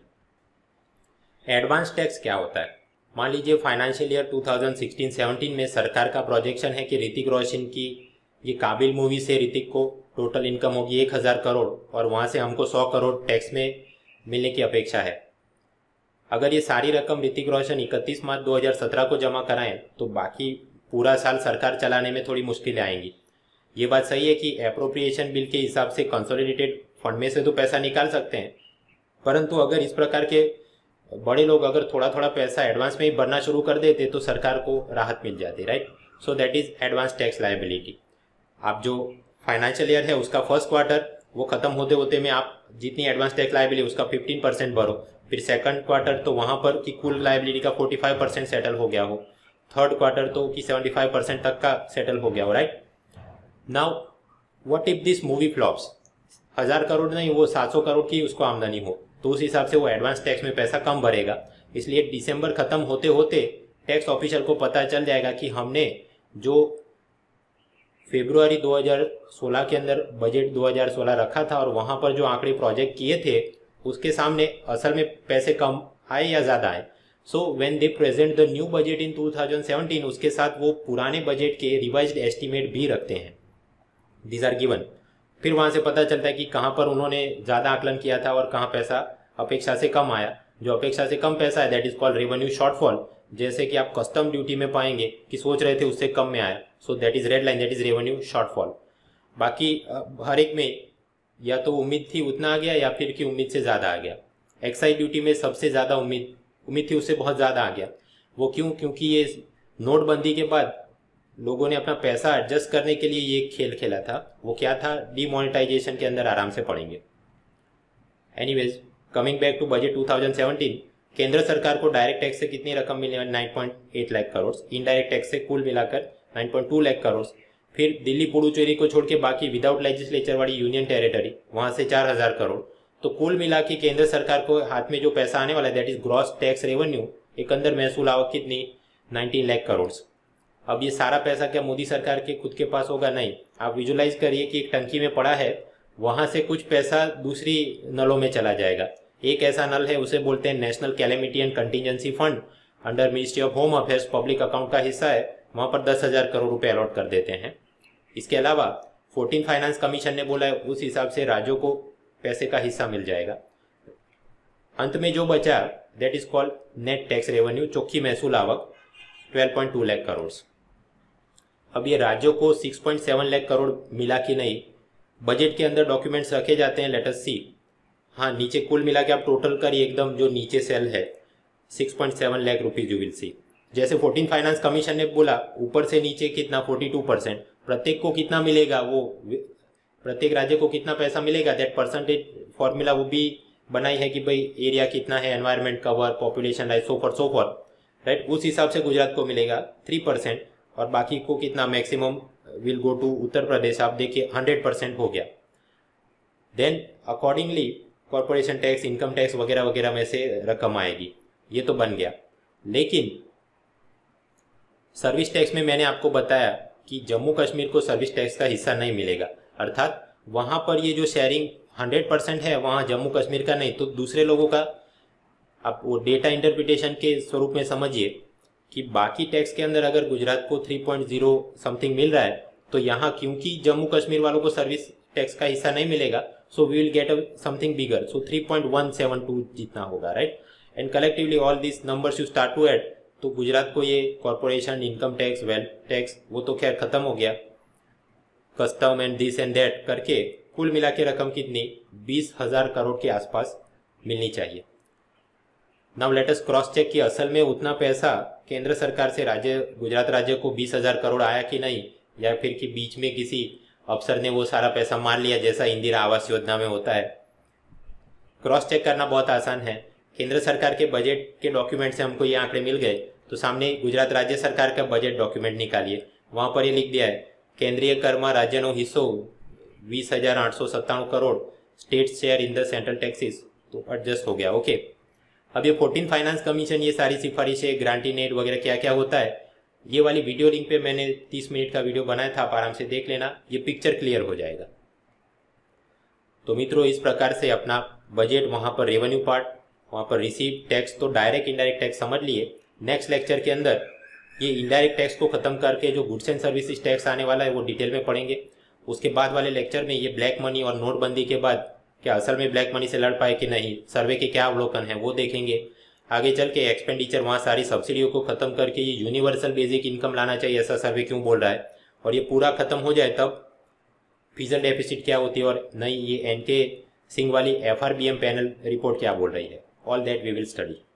एडवांस टैक्स क्या होता है? मान लीजिए financial year two thousand sixteen seventeen में सरकार का प्रोजेक्शन है कि ऋतिक रोशन की ये काबिल मूवी से ऋतिक को टोटल इनकम होगी एक हज़ार करोड़ और वहाँ से हमको सौ करोड़ टैक्स में मिलने की अपेक्षा है। अगर ये सारी रकम ऋतिक रोशन इकतीस मार्च दो हज़ार सत्रह को जमा कराएं तो बाकी पूरा साल सरकार चलाने में थोड़ी मुश्किलें आएंगी। ये बात सही है कि एप्रोप्रिएशन बिल के हिसाब से कंसोलिडेटेड फंड में से तो पैसा निकाल सकते हैं, परंतु अगर इस प्रकार के बड़े लोग अगर थोड़ा थोड़ा पैसा एडवांस में ही भरना शुरू कर देते तो सरकार को राहत मिल जाती, right? So that is advance tax liability. आप जो फाइनेंशियल ईयर है उसका फर्स्ट क्वार्टर वो खत्म होते होते में आप जितनी एडवांस टैक्स लायबिलिटी उसका फिफ्टीन परसेंट भरो, फिर सेकंड क्वार्टर तो वहाँ पर कि कुल लायबिलिटी का फोर्टी फाइव परसेंट सेटल हो गया हो, थर्ड क्वार्टर तो कि सेवेंटी फाइव परसेंट तक का सेटल हो गया हो, right? Now what if this movie flops? हज़ार करोड़ नहीं, वो सात सौ करोड़ की उसको आमदनी हो, तो उस हिसाब से वो एडवांस टैक्स में पैसा कम भरेगा। इसलिए दिसंबर खत्म होते होते टैक्स ऑफिसर को पता चल जाएगा कि हमने जो फरवरी दो हज़ार सोलह के अंदर बजट दो हज़ार सोलह रखा था और वहाँ पर जो आंकड़े प्रोजेक्ट किए थे उसके सामने असल में पैसे कम आए या ज़्यादा आए। So when they present the new budget in two thousand seventeen, उसके साथ वो पुराने बजट के रिवाइज्ड एस्टीमेट भी रखते हैं, दीज आर गिवन। फिर वहाँ से पता चलता है कि कहाँ पर उन्होंने ज़्यादा आकलन किया था और कहाँ पैसा अपेक्षा से कम आया। जो अपेक्षा से कम पैसा है that is called revenue shortfall, जैसे कि आप कस्टम ड्यूटी में पाएंगे कि सोच रहे थे उससे कम में आया, so that is red line, that is revenue shortfall. बाकी हर एक में या तो उम्मीद थी उतना आ गया या फिर कि उम्मीद से ज़्यादा आ गया। एक्साइज ड्यूटी में सबसे ज़्यादा उम्मीद उम्मीद थी उससे बहुत ज़्यादा आ गया। वो क्यों? क्योंकि ये नोटबंदी के बाद लोगों ने अपना पैसा एडजस्ट करने के लिए ये खेल खेला था। वो क्या था? डीमोनेटाइजेशन के अंदर आराम से पढ़ेंगे। Anyways, coming back to budget two thousand seventeen, केंद्र सरकार को डायरेक्ट टैक्स से कितनी रकम मिलने वाली? Nine point eight lakh crore. Indirect tax से कुल मिलाकर nine point two lakh crore. फिर दिल्ली पुडुचेरी को छोड़ के बाकी विदाउट लेजिस्लेचर वाली यूनियन टेरिटरी, वहाँ से चार हजार करोड़। तो कुल मिला के केंद्र सरकार को हाथ में जो पैसा आने वाला है that is gross tax revenue, एक अंदर महसूल आवक कितनी? नाइनटीन लाख करोड़। अब ये सारा पैसा क्या मोदी सरकार के खुद के पास होगा? नहीं। आप विजुलाइज करिए कि एक टंकी में पड़ा है, वहाँ से कुछ पैसा दूसरी नलों में चला जाएगा। एक ऐसा नल है उसे बोलते हैं national calamity and contingency fund, under ministry of home affairs, public account का हिस्सा है, वहाँ पर दस हजार करोड़ रुपए अलॉट कर देते हैं। इसके अलावा फोर्टीन फाइनेंस कमीशन ने बोला है उस हिसाब से राज्यों को पैसे का हिस्सा मिल जाएगा। अंत में जो बचा that is called net tax revenue, चौखी महसूल आवक twelve point two lakh crore. अब ये राज्यों को six point seven lakh crore मिला कि नहीं, बजट के अंदर डॉक्यूमेंट्स रखे जाते हैं, लेट अस सी। हाँ, नीचे कुल मिला के आप टोटल करिए, एकदम जो नीचे सेल है six point seven lakh rupees you will see. जैसे फोर्टीन फाइनेंस कमीशन ने बोला ऊपर से नीचे कितना फोर्टी टू परसेंट, प्रत्येक को कितना मिलेगा, वो प्रत्येक राज्य को कितना पैसा मिलेगा, दैट परसेंटेज फॉर्मूला वो भी बनाई है कि भाई एरिया कितना है, environment cover, population right, so for so for right, उस हिसाब से गुजरात को मिलेगा थ्री परसेंट और बाकी को कितना maximum will go to Uttar Pradesh. आप देखिए हंड्रेड परसेंट हो गया। Then accordingly corporation tax, income tax वगैरह वगैरह में से रकम आएगी, ये तो बन गया। लेकिन सर्विस टैक्स में मैंने आपको बताया कि जम्मू कश्मीर को सर्विस टैक्स का हिस्सा नहीं मिलेगा, अर्थात वहाँ पर ये जो शेयरिंग हंड्रेड परसेंट है वहाँ जम्मू कश्मीर का नहीं, तो दूसरे लोगों का। आप वो डेटा इंटरप्रिटेशन के स्वरूप में समझिए कि बाकी टैक्स के अंदर अगर गुजरात को थ्री पॉइंट ज़ीरो समथिंग मिल रहा है, तो यहाँ क्योंकि जम्मू कश्मीर वालों को सर्विस टैक्स का हिस्सा नहीं मिलेगा, so we will get a something bigger, so three point one seven two जितना होगा right. And collectively all this numbers you start to add, तो गुजरात को ये corporation, income tax, wealth tax वो तो खैर खत्म हो गया, custom and this and that करके कुल मिला के रकम कितनी बीस हजार करोड़ के आसपास मिलनी चाहिए। Now let us cross check कि असल में उतना पैसा केंद्र सरकार से राज्य गुजरात राज्य को बीस हजार करोड़ आया कि नहीं, या फिर कि बीच में किसी अफसर ने वो सारा पैसा मान लिया जैसा इंदिरा आवास योजना में होता है। क्रॉस चेक करना बहुत आसान है। केंद्र सरकार के बजट के डॉक्यूमेंट से हमको ये आंकड़े मिल गए, तो सामने गुजरात राज्य सरकार का बजट डॉक्यूमेंट निकालिए, वहाँ पर ये लिख दिया है केंद्रीय करमा राज्यनो हिस्सो वीस हजार आठ सौ सत्ताणु crore, state share in the central taxes, तो एडजस्ट हो गया। ओके, अब ये फोर्टीन फाइनेंस कमीशन, ये सारी सिफारिशें, ग्रांटी नेट वगैरह क्या क्या होता है, ये वाली वीडियो लिंक पे मैंने तीस मिनट का वीडियो बनाया था, आप आराम से देख लेना, ये पिक्चर क्लियर हो जाएगा। तो मित्रों इस प्रकार से अपना बजट, वहाँ पर रेवेन्यू पार्ट, वहाँ पर रिसीव टैक्स, तो डायरेक्ट इनडायरेक्ट टैक्स समझ लिए। नेक्स्ट लेक्चर के अंदर ये इनडायरेक्ट टैक्स को खत्म करके जो गुड्स एंड सर्विसेज टैक्स आने वाला है वो डिटेल में पढ़ेंगे। उसके बाद वाले लेक्चर में ये ब्लैक मनी और नोटबंदी के बाद क्या असल में ब्लैक मनी से लड़ पाए कि नहीं, सर्वे के क्या अवलोकन है वो देखेंगे। आगे चल के एक्सपेंडिचर, वहाँ सारी सब्सिडियों को खत्म करके ये यूनिवर्सल बेसिक इनकम लाना चाहिए, ऐसा सर्वे क्यों बोल रहा है, और ये पूरा खत्म हो जाए तब फिजल डेफिसिट क्या होती है, और नई ये एन के सिंह वाली F R B M panel report क्या बोल रही है। All that we will study.